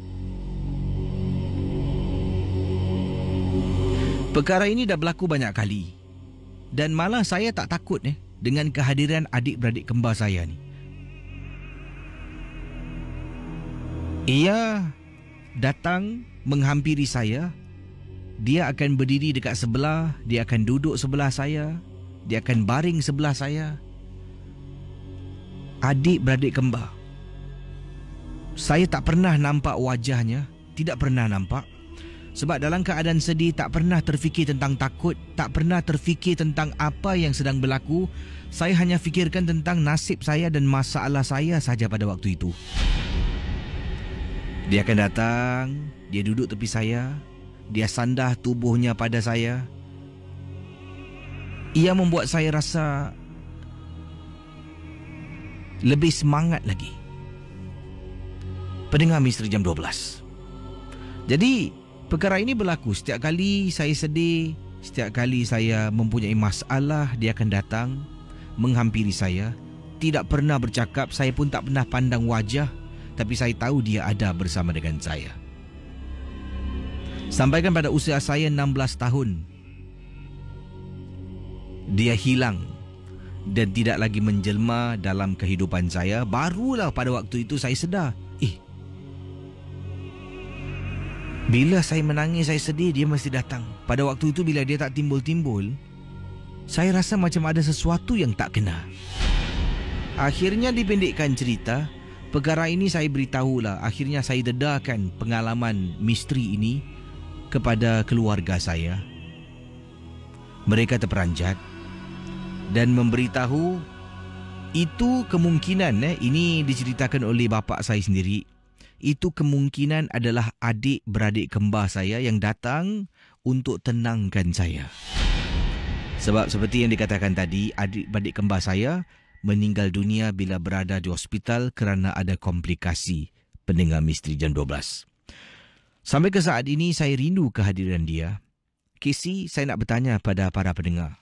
Perkara ini dah berlaku banyak kali. Dan malah saya tak takut dengan kehadiran adik-beradik kembar saya ni. Ia datang menghampiri saya. Dia akan berdiri dekat sebelah, dia akan duduk sebelah saya, dia akan baring sebelah saya. Adik-beradik kembar. Saya tak pernah nampak wajahnya, tidak pernah nampak. Sebab dalam keadaan sedih tak pernah terfikir tentang takut, tak pernah terfikir tentang apa yang sedang berlaku. Saya hanya fikirkan tentang nasib saya dan masalah saya saja pada waktu itu. Dia akan datang, dia duduk tepi saya, dia sandah tubuhnya pada saya. Ia membuat saya rasa lebih semangat lagi. Pendengar Misteri Jam 12. Jadi, perkara ini berlaku setiap kali saya sedih, setiap kali saya mempunyai masalah, dia akan datang menghampiri saya. Tidak pernah bercakap, saya pun tak pernah pandang wajah, tapi saya tahu dia ada bersama dengan saya. Sampaikan pada usia saya 16 tahun. dia hilang dan tidak lagi menjelma dalam kehidupan saya, barulah pada waktu itu saya sedar, bila saya menangis, saya sedih, dia mesti datang. Pada waktu itu bila dia tak timbul-timbul, saya rasa macam ada sesuatu yang tak kena. Akhirnya dipendekkan cerita, perkara ini saya beritahulah. Akhirnya saya dedarkan pengalaman misteri ini kepada keluarga saya. Mereka terperanjat dan memberitahu itu kemungkinan, ini diceritakan oleh bapa saya sendiri, itu kemungkinan adalah adik-beradik kembar saya yang datang untuk tenangkan saya. Sebab seperti yang dikatakan tadi, adik-beradik kembar saya meninggal dunia bila berada di hospital kerana ada komplikasi pendengar misteri jam 12. Sampai ke saat ini saya rindu kehadiran dia. Casey, saya nak bertanya pada para pendengar.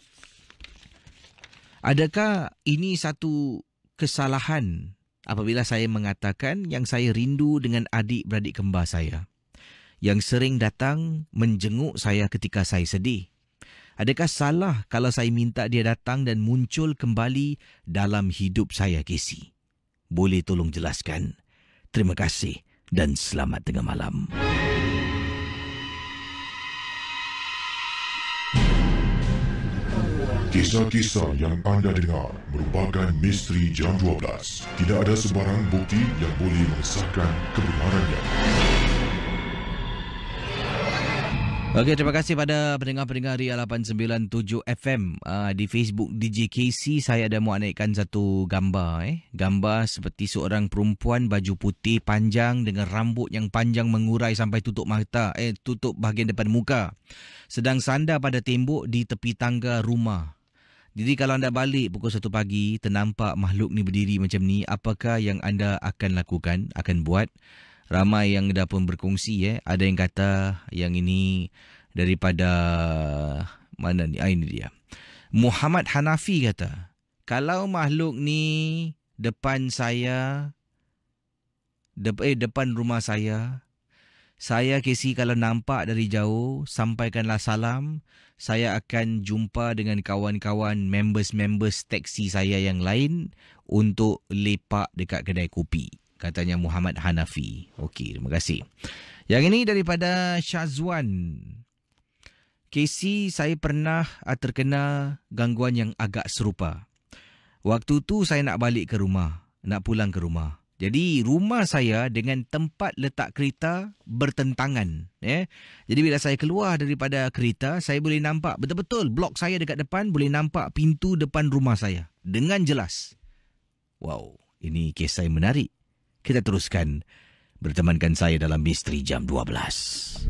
Adakah ini satu kesalahan apabila saya mengatakan yang saya rindu dengan adik-beradik kembar saya yang sering datang menjenguk saya ketika saya sedih? Adakah salah kalau saya minta dia datang dan muncul kembali dalam hidup saya, Casey? Boleh tolong jelaskan? Terima kasih dan selamat tengah malam. Kisah-kisah yang anda dengar merupakan misteri jam 12. Tidak ada sebarang bukti yang boleh mengesahkan kebenarannya. Okey, terima kasih pada pendengar-pendengar Ria 897 FM. Di Facebook DJ KC, saya ada mau naikkan satu gambar. Gambar seperti seorang perempuan baju putih panjang dengan rambut yang panjang mengurai sampai tutup mata, tutup bahagian depan muka. Sedang sandar pada tembok di tepi tangga rumah. Jadi kalau anda balik pukul 1 pagi, ternampak makhluk ni berdiri macam ni, apakah yang anda akan lakukan, akan buat? Ramai yang dah pun berkongsi. Ada yang kata yang ini daripada mana ni? Ini dia. Muhammad Hanafi kata, kalau makhluk ni depan saya, depan rumah saya Casey, kalau nampak dari jauh, sampaikanlah salam. Saya akan jumpa dengan kawan-kawan members taksi saya yang lain untuk lepak dekat kedai kopi. Katanya Muhammad Hanafi. Okey, terima kasih. Yang ini daripada Syazwan. Casey, saya pernah terkena gangguan yang agak serupa. Waktu tu saya nak balik ke rumah, nak pulang ke rumah. Jadi rumah saya dengan tempat letak kereta bertentangan. Jadi bila saya keluar daripada kereta, saya boleh nampak betul-betul blok saya dekat depan, boleh nampak pintu depan rumah saya dengan jelas. Wow, ini kisah yang menarik. Kita teruskan bertemankan saya dalam misteri jam 12.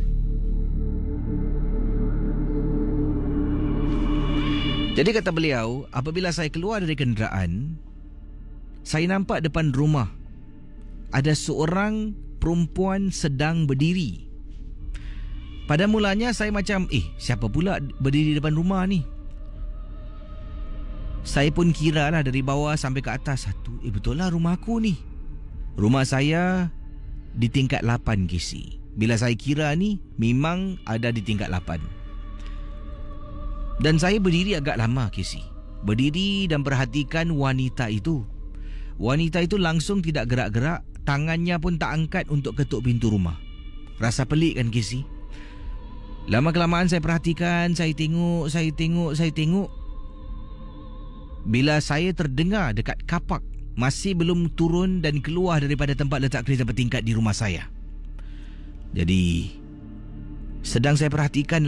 Jadi kata beliau, apabila saya keluar dari kenderaan, saya nampak depan rumah ada seorang perempuan sedang berdiri. Pada mulanya saya macam, siapa pula berdiri depan rumah ni? Saya pun kira lah dari bawah sampai ke atas satu. Betul lah rumah aku ni. Rumah saya di tingkat 8, Casey. Bila saya kira ni, memang ada di tingkat 8. Dan saya berdiri agak lama, Casey. Berdiri dan perhatikan wanita itu. Wanita itu langsung tidak gerak-gerak. Tangannya pun tak angkat untuk ketuk pintu rumah. Rasa pelik kan, Casey? Lama-kelamaan saya perhatikan, saya tengok. Bila saya terdengar dekat kapak, masih belum turun dan keluar daripada tempat letak kereta bertingkat di rumah saya. Jadi sedang saya perhatikan,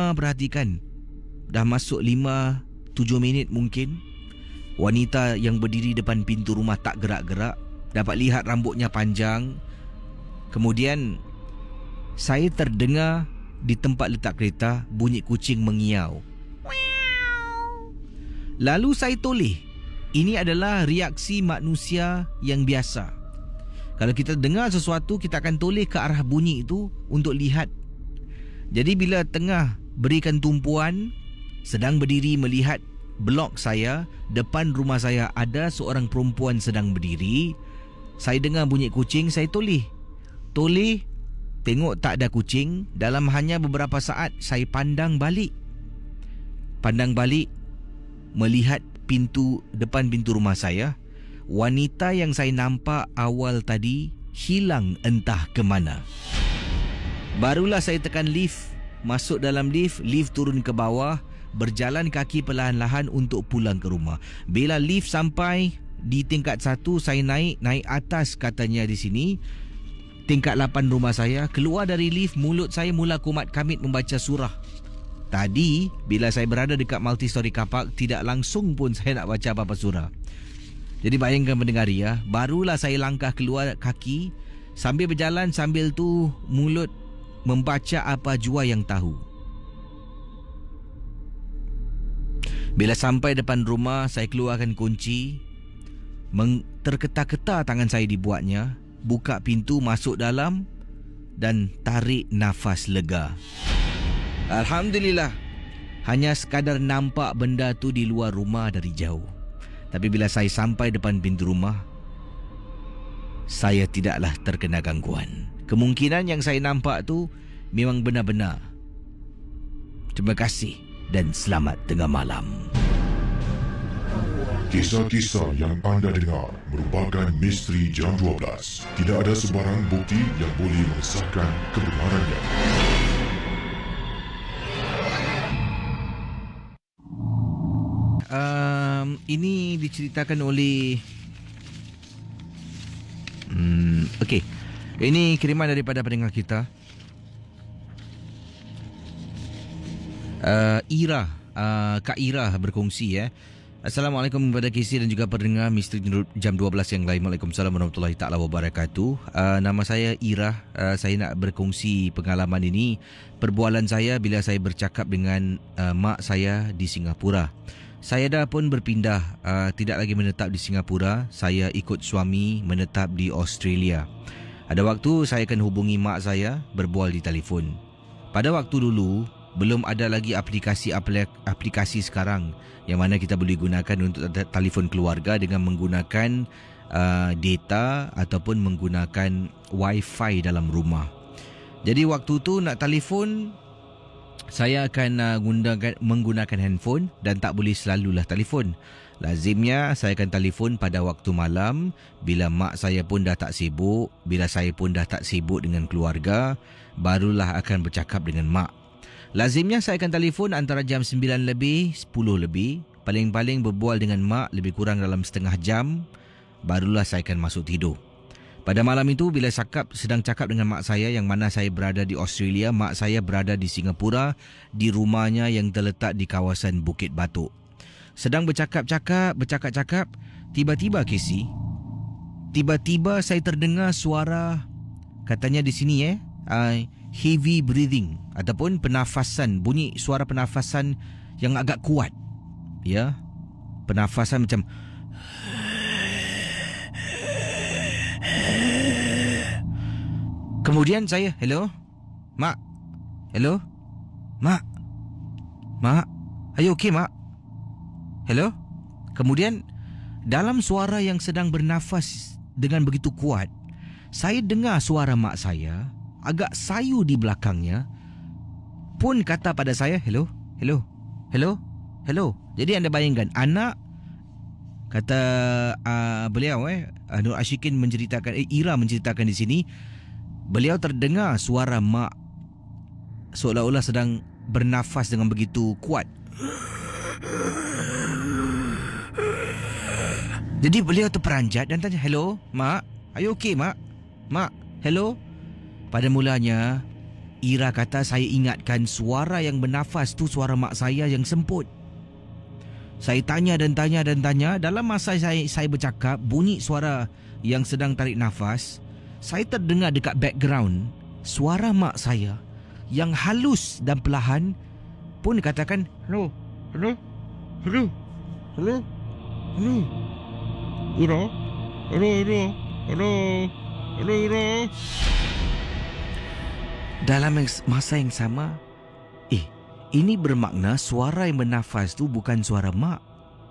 dah masuk 5-7 minit mungkin. Wanita yang berdiri depan pintu rumah tak gerak-gerak. Dapat lihat rambutnya panjang. Kemudian saya terdengar di tempat letak kereta bunyi kucing mengiau. Lalu saya toleh. Ini adalah reaksi manusia yang biasa. Kalau kita dengar sesuatu, kita akan toleh ke arah bunyi itu untuk lihat. Jadi bila tengah berikan tumpuan, sedang berdiri melihat blok saya, depan rumah saya ada seorang perempuan sedang berdiri. Saya dengar bunyi kucing, saya toleh. Tengok tak ada kucing. Dalam hanya beberapa saat saya pandang balik. melihat depan pintu rumah saya. Wanita yang saya nampak awal tadi hilang entah ke mana. Barulah saya tekan lift, masuk dalam lift turun ke bawah, berjalan kaki perlahan-lahan untuk pulang ke rumah. Bila lift sampai di tingkat 1, saya naik atas katanya di sini. Tingkat 8 rumah saya, keluar dari lift, mulut saya mula kumat kamit membaca surah. Tadi bila saya berada dekat multi-story car park, tidak langsung pun saya nak baca apa-apa surah. Jadi bayangkan pendengar ya, barulah saya langkah keluar kaki, sambil berjalan sambil tu mulut membaca apa jua yang tahu. Bila sampai depan rumah, saya keluarkan kunci, terketa-keta tangan saya dibuatnya, buka pintu, masuk dalam dan tarik nafas lega. Alhamdulillah, hanya sekadar nampak benda tu di luar rumah dari jauh. Tapi bila saya sampai depan pintu rumah, saya tidaklah terkena gangguan. Kemungkinan yang saya nampak tu memang benar-benar. Terima kasih dan selamat tengah malam. Kisah-kisah yang anda dengar merupakan misteri jam 12. Tidak ada sebarang bukti yang boleh mengesahkan kebenarannya. Ini diceritakan oleh okey. Ini kiriman daripada pendengar kita, Ira, Kak Ira berkongsi Assalamualaikum kepada KC dan juga pendengar misteri jam 12 yang lain. Waalaikumsalam warahmatullahi taala wabarakatuh. Nama saya Ira. Saya nak berkongsi pengalaman ini. Perbualan saya bila saya bercakap dengan mak saya di Singapura. Saya dah pun berpindah, tidak lagi menetap di Singapura. Saya ikut suami menetap di Australia. Ada waktu saya akan hubungi mak saya, berbual di telefon. Pada waktu dulu, belum ada lagi aplikasi sekarang yang mana kita boleh gunakan untuk telefon keluarga dengan menggunakan data ataupun menggunakan wifi dalam rumah. Jadi waktu tu nak telefon, saya akan menggunakan handphone dan tak boleh selalulah telefon. Lazimnya saya akan telefon pada waktu malam bila mak saya pun dah tak sibuk, bila saya pun dah tak sibuk dengan keluarga, barulah akan bercakap dengan mak. Lazimnya saya akan telefon antara jam 9 lebih, 10 lebih, paling-paling berbual dengan mak lebih kurang dalam setengah jam, barulah saya akan masuk tidur. Pada malam itu bila sedang cakap dengan mak saya yang mana saya berada di Australia, mak saya berada di Singapura di rumahnya yang terletak di kawasan Bukit Batok. Sedang bercakap-cakap, tiba-tiba Casey, tiba-tiba saya terdengar suara, katanya di sini heavy breathing ataupun penafasan, bunyi suara penafasan yang agak kuat. Ya, penafasan macam kemudian saya, hello? Mak? Hello? Mak? Mak? Are you okay, Mak? Hello? Kemudian dalam suara yang sedang bernafas dengan begitu kuat, saya dengar suara mak saya agak sayu di belakangnya pun kata pada saya, hello? Hello? Hello? Hello? Jadi anda bayangkan, anak kata beliau Nur Ashikin menceritakan, Ira menceritakan di sini, beliau terdengar suara mak seolah-olah sedang bernafas dengan begitu kuat. Jadi beliau terperanjat dan tanya, hello, mak? Are you okay, mak? Mak, hello? Pada mulanya, Ira kata saya ingatkan suara yang bernafas tu suara mak saya yang semput. Saya tanya dan tanya. Dalam masa saya bercakap, bunyi suara yang sedang tarik nafas, saya terdengar dekat background suara mak saya yang halus dan perlahan pun katakan, hello, hello, hello, hello, hello, Ira, hello, Ira, hello, hello, Ira. Dalam masa yang sama, ini bermakna suara yang bernafas tu bukan suara mak.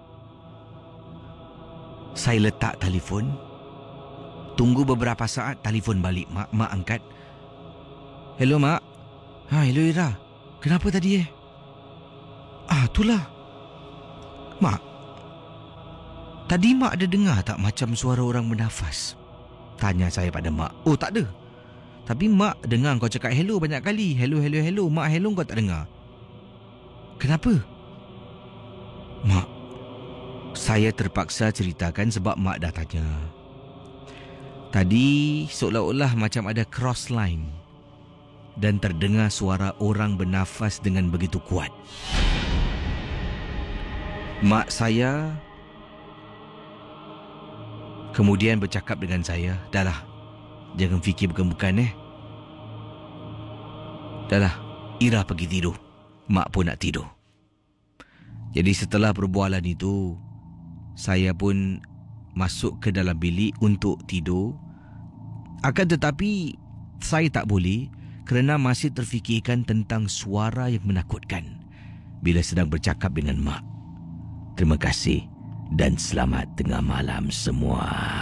Saya letak telefon. Tunggu beberapa saat, telefon balik. Mak angkat. Hello, mak. Hello, Ira. Kenapa tadi? Itulah. Mak, tadi Mak ada dengar tak macam suara orang bernafas? Tanya saya pada Mak. Oh, tak ada. Tapi Mak dengar kau cakap hello banyak kali. Hello, hello, hello. Mak hello kau tak dengar. Kenapa? Mak, saya terpaksa ceritakan sebab Mak dah tanya. Tadi seolah-olah macam ada cross line dan terdengar suara orang bernafas dengan begitu kuat. Mak saya kemudian bercakap dengan saya, "Dahlah, jangan fikir bukan-bukan Dahlah, Ira pergi tidur. Mak pun nak tidur." Jadi setelah perbualan itu, saya pun masuk ke dalam bilik untuk tidur. Akan tetapi, saya tak boleh kerana masih terfikirkan tentang suara yang menakutkan bila sedang bercakap dengan Mak. Terima kasih dan selamat tengah malam semua.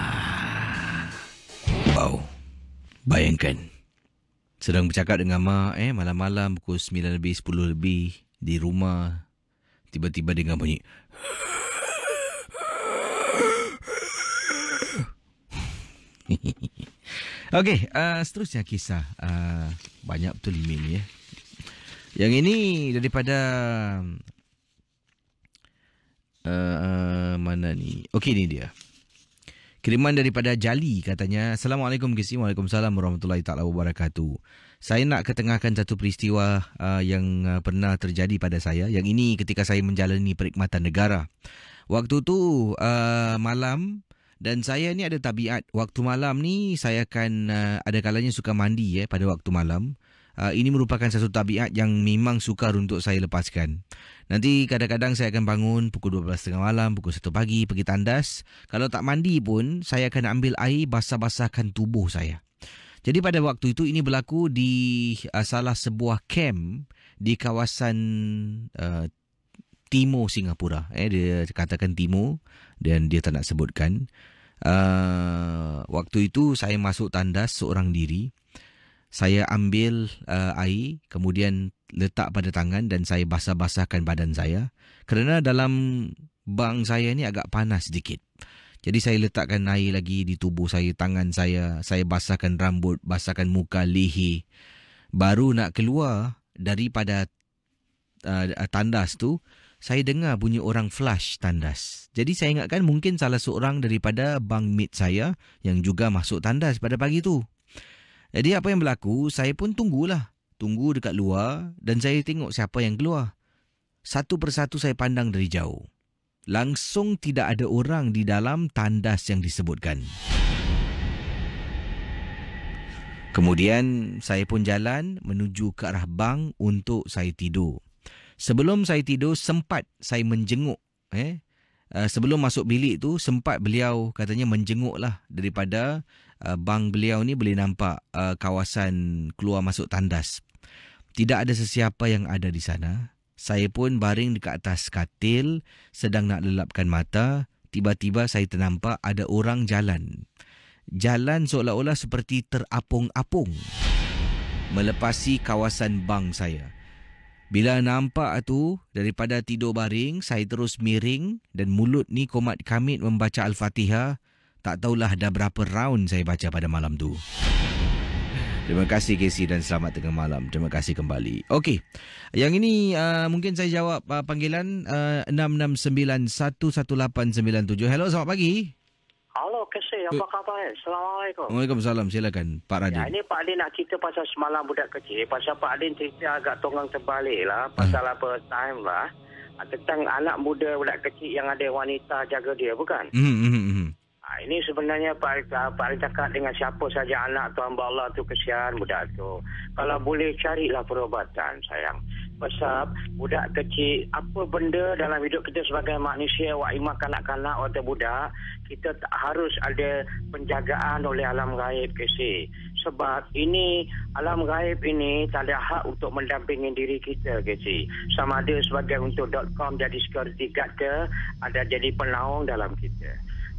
Wow, bayangkan sedang bercakap dengan Mak malam-malam pukul 9 lebih, 10 lebih di rumah. Tiba-tiba dengar bunyi. Okey, seterusnya kisah. Banyak betul email ni Yang ini daripada mana ni? Okey, ni dia. Kiriman daripada Jali katanya, Assalamualaikum KC. Waalaikumsalam warahmatullahi taala wabarakatuh. Saya nak ketengahkan satu peristiwa yang pernah terjadi pada saya. Yang ini ketika saya menjalani perkhidmatan negara. Waktu tu malam, dan saya ni ada tabiat waktu malam ni saya akan ada kalanya suka mandi pada waktu malam. Ini merupakan satu tabiat yang memang sukar untuk saya lepaskan. Nanti kadang-kadang saya akan bangun pukul 12.30 malam, pukul 1 pagi, pergi tandas. Kalau tak mandi pun, saya akan ambil air basah-basahkan tubuh saya. Jadi pada waktu itu, ini berlaku di salah sebuah camp di kawasan timur Singapura. Dia katakan timur dan dia tak nak sebutkan. Waktu itu saya masuk tandas seorang diri. Saya ambil air, kemudian letak pada tangan dan saya basah-basahkan badan saya. Kerana dalam bang saya ni agak panas sedikit. Jadi saya letakkan air lagi di tubuh saya, tangan saya basahkan rambut, basahkan muka, leher. Baru nak keluar daripada tandas tu, saya dengar bunyi orang flush tandas. Jadi saya ingatkan mungkin salah seorang daripada bunkmate saya yang juga masuk tandas pada pagi tu. Jadi apa yang berlaku, saya pun tunggulah. Tunggu dekat luar dan saya tengok siapa yang keluar. Satu persatu saya pandang dari jauh. Langsung tidak ada orang di dalam tandas yang disebutkan. Kemudian saya pun jalan menuju ke arah bank untuk saya tidur. Sebelum saya tidur, sempat saya menjenguk. Sebelum masuk bilik tu, sempat beliau katanya menjenguklah daripada bank beliau ni boleh nampak kawasan keluar masuk tandas. Tidak ada sesiapa yang ada di sana. Saya pun baring dekat atas katil, sedang nak lelapkan mata. Tiba-tiba saya ternampak ada orang jalan. Jalan seolah-olah seperti terapung-apung melepasi kawasan bank saya. Bila nampak tu, daripada tidur baring, saya terus miring dan mulut ni komat kamit membaca Al-Fatihah. Tak tahulah dah berapa round saya baca pada malam tu. Terima kasih KC dan selamat tengah malam. Terima kasih kembali. Okey, yang ini mungkin saya jawab panggilan 669-11897. Hello, selamat pagi. Halo, KC. Apa khabar? Assalamualaikum. Waalaikumsalam. Silakan Pak Radin. Ya, ini Pak Adin nak cerita pasal semalam budak kecil. Pasal Pak Adin cerita agak tonggang terbalik lah. Pasal apa time lah. Tentang anak muda budak kecil yang ada wanita jaga dia, bukan? Ini sebenarnya Pak Adin cakap dengan siapa saja anak tu hamba Allah tu, kesian budak tu. Kalau boleh carilah perubatan, sayang. Pasal budak kecil, apa benda dalam hidup kita sebagai manusia, wak imah kanak-kanak atau budak, kita harus ada penjagaan oleh alam gaib, KC. Sebab ini, alam gaib ini tak ada hak untuk mendampingi diri kita, KC. Sama ada sebagai untuk .com jadi security guard ke, ada jadi penaung dalam kita.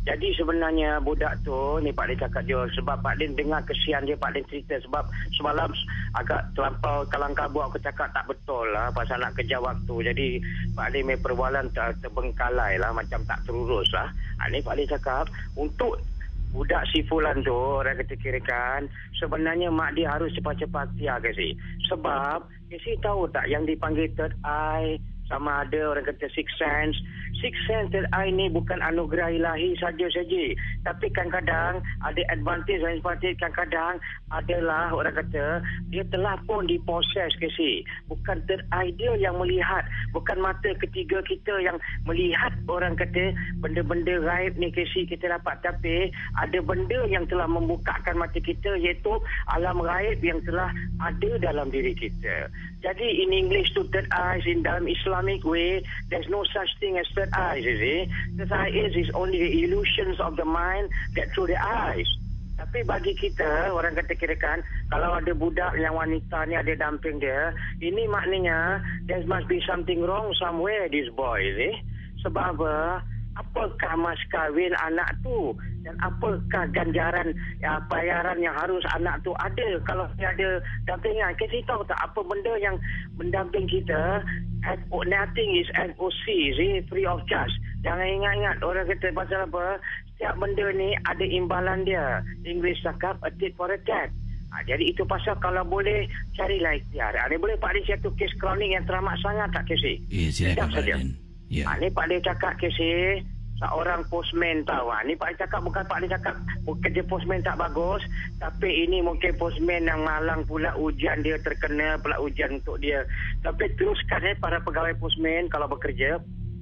Jadi sebenarnya budak tu, ni Pak Din cakap dia, sebab Pak Din dengar kesian dia, Pak Din cerita sebab semalam agak terlampau kalang kabut aku cakap tak betul lah pasal nak kejar waktu. Jadi Pak Din punya perbualan terbengkalai lah, macam tak terurus lah. Ni Pak Din cakap, untuk budak si Fulan tu, orang kata kirakan, sebenarnya mak dia harus cepat-cepat tiar kasi. Sebab, kasi tahu tak yang dipanggil third eye, sama ada orang kata sixth sense. Sixth sense third eye ni bukan anugerah ilahi saja-saja. Tapi kadang-kadang ada advantage dan disadvantage. Kadang-kadang adalah orang kata dia telah pun diproses kasi. Bukan third eye dia yang melihat. Bukan mata ketiga kita yang melihat orang kata benda-benda gaib ni kasi kita dapat. Tapi ada benda yang telah membukakan mata kita, iaitu alam gaib yang telah ada dalam diri kita. Jadi in English tu third eyes, in dalam Islamic way, there's no such thing as third eyes, you see. Third eyes is only the illusions of the mind that through the eyes. Tapi bagi kita, orang kata kirakan, kalau ada budak yang wanita ni ada damping dia, ini maknanya there must be something wrong somewhere this boy, you see. Sebab apa? Apakah mas kahwin anak tu dan apakah ganjaran bayaran yang harus anak tu ada kalau dia ada dampingan. Kita tahu tak apa benda yang mendamping kita, nothing is NOC, see? Free of charge. Jangan ingat-ingat orang kata pasal apa, setiap benda ni ada imbalan dia. English cakap a tit for a tat. Jadi itu pasal kalau boleh carilah ikhtiar. Ini boleh Pak Din satu kes kronik yang teramat sangat tak Kesi? Silakan Pak Din. Ya. Ni Pak Din cakap Kesi, seorang postman tahu. Ni Pak Din cakap bukan Pak Din cakap kerja postman tak bagus, tapi ini mungkin postman yang malang pula ujian dia terkena pula ujian untuk dia. Tapi teruskan para pegawai postman kalau bekerja,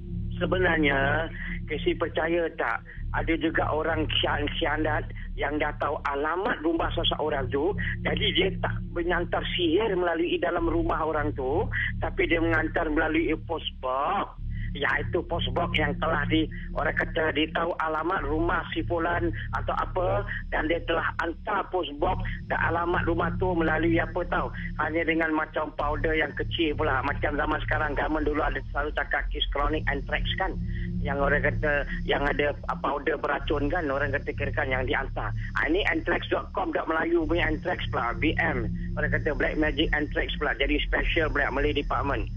sebenarnya Kesi percaya tak ada juga orang khianat yang dah tahu alamat rumah seseorang tu, jadi dia tak mengantar sihir melalui dalam rumah orang tu, tapi dia mengantar melalui post box, iaitu post box yang telah orang kata dia tahu alamat rumah si Fulan atau apa, dan dia telah hantar post box dan alamat rumah tu melalui apa tahu, hanya dengan macam powder yang kecil pula, macam zaman sekarang. Zaman dulu ada selalu cakap kes kronik anthrax kan, yang orang kata yang ada powder beracun kan, orang kata kirakan yang dihantar. Ini anthrax.com.melayu punya anthrax pula, BM, orang kata black magic anthrax pula, jadi special pula Malay department.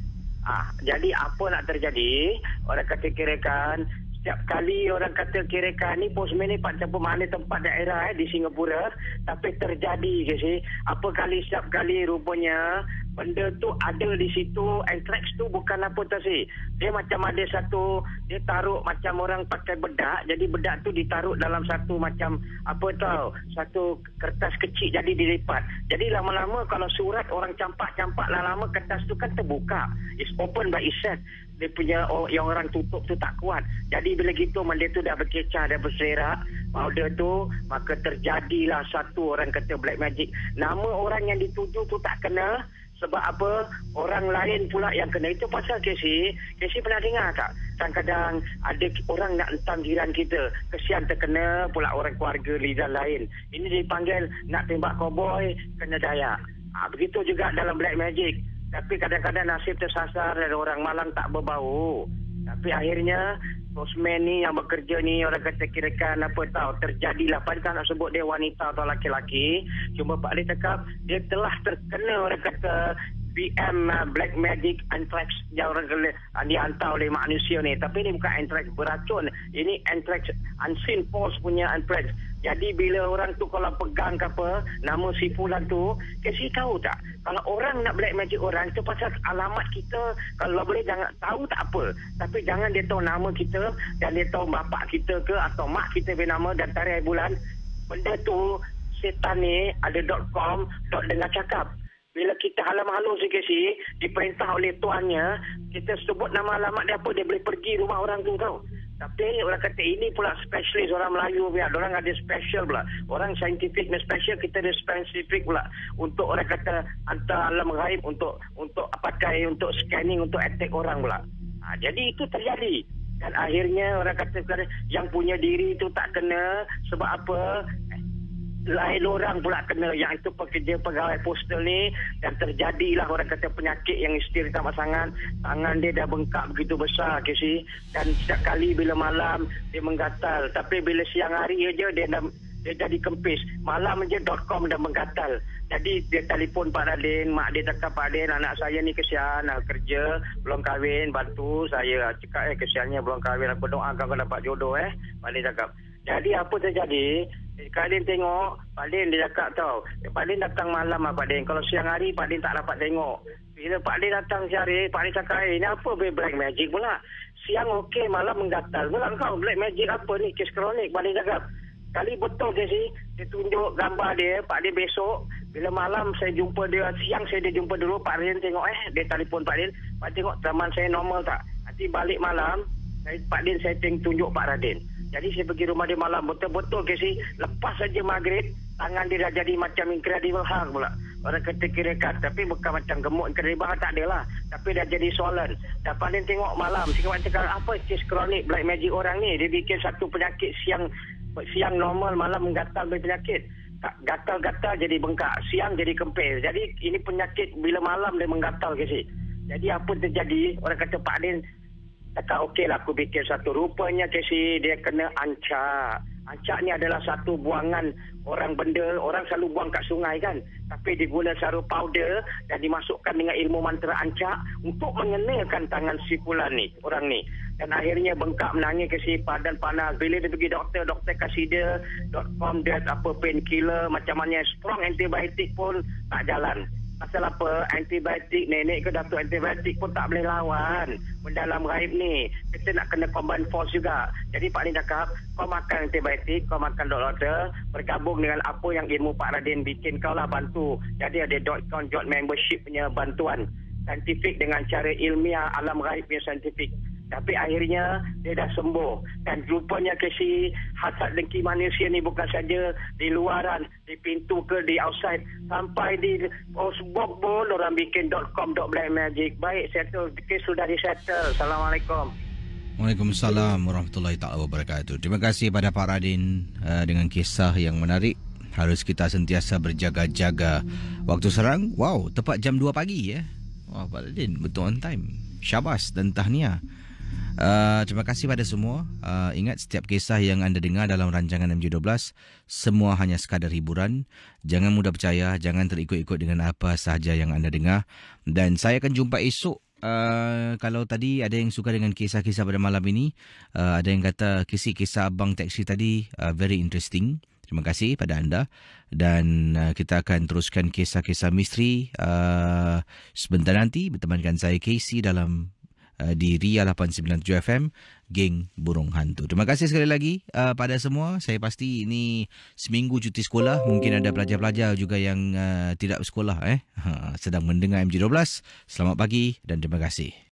Jadi apa nak terjadi, orang kata kirakan setiap kali orang kata kirakan ni postman ni macam mana tempat daerah di Singapura, tapi terjadi ke sih apa kali setiap kali rupanya benda tu ada di situ. Anthrax tu bukan apa tu sih, dia macam ada satu, dia taruh macam orang pakai bedak, jadi bedak tu ditaruh dalam satu macam apa tahu, satu kertas kecil jadi dilipat. Jadi lama-lama kalau surat orang campak-campak lama-lama kertas tu kan terbuka, it's open by itself. Dia punya yang orang tutup tu tak kuat. Jadi bila gitu benda tu dah berkecah, dah berserak powder tu, maka terjadilah satu orang kata black magic. Nama orang yang dituju tu tak kena, sebab apa? Orang lain pula yang kena. Itu pasal Kesi pernah dengar tak? Kadang-kadang ada orang nak entang jiran kita, kesian terkena pula orang keluarga lidah lain. Ini dipanggil nak tembak cowboy, kena dayak. Begitu juga dalam black magic. Tapi kadang-kadang nasib tersasar dan orang malang tak berbau. Tapi akhirnya postman ni yang bekerja ni, orang kata kirakan apa tahu terjadilah, Pak Din tak nak sebut dia wanita atau laki-laki, cuma Pak Din cakap dia telah terkena orang kata BM black magic anthrax yang orang dihantar oleh manusia ni. Tapi ini bukan anthrax beracun, ini anthrax unseen force punya anthrax. Jadi bila orang tu kalau pegang ke apa nama si Fulan tu, kasi tahu tak, kalau orang nak black magic orang tu pasal alamat kita, kalau boleh jangan tahu tak apa, tapi jangan dia tahu nama kita dan dia tahu bapak kita ke atau mak kita punya nama dan tarikh bulan. Benda tu setan ni ada .com dengar cakap. Bila kita halam-halus sikit diperintah oleh tuannya, kita sebut nama alamat dia apa, dia boleh pergi rumah orang tu tahu. Tapi orang kata ini pula spesialis orang Melayu pula. Orang ada special pula. Orang saintifik dan special, kita ada spesifik pula. Untuk orang kata hantar alam gaib untuk pakai untuk scanning, untuk attack orang pula. Jadi itu terjadi. Dan akhirnya orang kata yang punya diri itu tak kena. Sebab apa? lain orang pula kena, yang itu pekerja pegawai postal ni, dan terjadilah orang kata penyakit yang isteri tak pasangan. Tangan dia dah bengkak begitu besar, Casey, dan setiap kali bila malam dia menggatal, tapi bila siang hari aja dia jadi kempis. Malam je .com dah menggatal. Jadi dia telefon Pak Radin, mak dia cakap, Pak Radin, anak saya ni kesian, kerja, belum kahwin, bantu saya. Cakap kesiannya belum kahwin, aku doakan kau dapat jodoh Pak Radin cakap. Jadi apa terjadi? Pak Radin tengok, Pak Radin dia cakap tau, Pak Radin datang malam Pak Radin. Kalau siang hari Pak Radin tak dapat tengok. Bila Pak Radin datang siang hari, Pak Radin cakap, ini apa black magic pula? Siang okey, malam menggatal. Pula kau black magic apa ni? Kes kronik. Pak Radin cakap. Kali betul dia dia tunjuk gambar dia, Pak Radin besok. Bila malam saya jumpa dia, siang saya dia jumpa dulu, Pak Radin tengok dia telefon Pak Radin. Pak tengok teman saya normal tak? Nanti balik malam, Pak Radin saya tunjuk Pak Radin. Jadi saya pergi rumah dia malam, betul-betul Casey, lepas saja maghrib, tangan dia dah jadi macam Incredible Hulk pula. Orang kata kira-kira, tapi bukan macam gemuk Incredible Hulk, tak ada lah. Tapi dah jadi swollen. Dan Pak Radin tengok malam, saya cakap, apa kes kronik black magic orang ni? Dia bikin satu penyakit siang normal, malam menggatal berpenyakit. Gatal-gatal jadi bengkak, siang jadi kempis. Jadi ini penyakit bila malam dia menggatal Casey. Jadi apa terjadi? Orang kata Pak Radin cakap okeylah aku bikin satu. Rupanya Casey dia kena ancak. Ancak ni adalah satu buangan orang benda, orang selalu buang kat sungai kan. Tapi diguna satu powder dan dimasukkan dengan ilmu mantra ancak untuk mengenakan tangan si fulan ni, orang ni. Dan akhirnya bengkak menangis Casey, padan panas. Bila dia pergi doktor kasih dia .com, dia apa painkiller, macam mana strong antibiotik pun tak jalan. Pasal apa? Antibiotik, nenek ke datuk antibiotik pun tak boleh lawan mendalam raib ni. Kita nak kena combine force juga. Jadi Pak Radin cakap, kau makan antibiotik, kau makan doktor, bergabung dengan apa yang ilmu Pak Radin bikin, kau lah bantu. Jadi ada .com membership punya bantuan saintifik dengan cara ilmiah, alam raib punya saintifik. Tapi akhirnya dia dah sembuh. Dan rupanya Casey, hasad dengki manusia ni bukan saja di luaran, di pintu ke di outside, sampai di postbox pun orang bikin .com .black magic. Baik, settle, kes sudah disettle. Assalamualaikum. Waalaikumsalam warahmatullahi taala wabarakatuh. Terima kasih pada Pak Radin dengan kisah yang menarik. Harus kita sentiasa berjaga-jaga. Waktu serang, wow, tepat jam 2 pagi ya. Wah, Pak Radin betul on time. Syabas dan tahniah. Terima kasih pada semua. Ingat, setiap kisah yang anda dengar dalam rancangan MJ12 semua hanya sekadar hiburan. Jangan mudah percaya, jangan terikut-ikut dengan apa sahaja yang anda dengar. Dan saya akan jumpa esok. Kalau tadi ada yang suka dengan kisah-kisah pada malam ini, ada yang kata kisah abang taksi tadi very interesting. Terima kasih pada anda. Dan kita akan teruskan kisah-kisah misteri sebentar nanti bertemankan saya Casey dalam di Ria 897 FM, Geng Burung Hantu. Terima kasih sekali lagi pada semua. Saya pasti ini seminggu cuti sekolah. Mungkin ada pelajar-pelajar juga yang tidak bersekolah sedang mendengar MJ12. Selamat pagi dan terima kasih.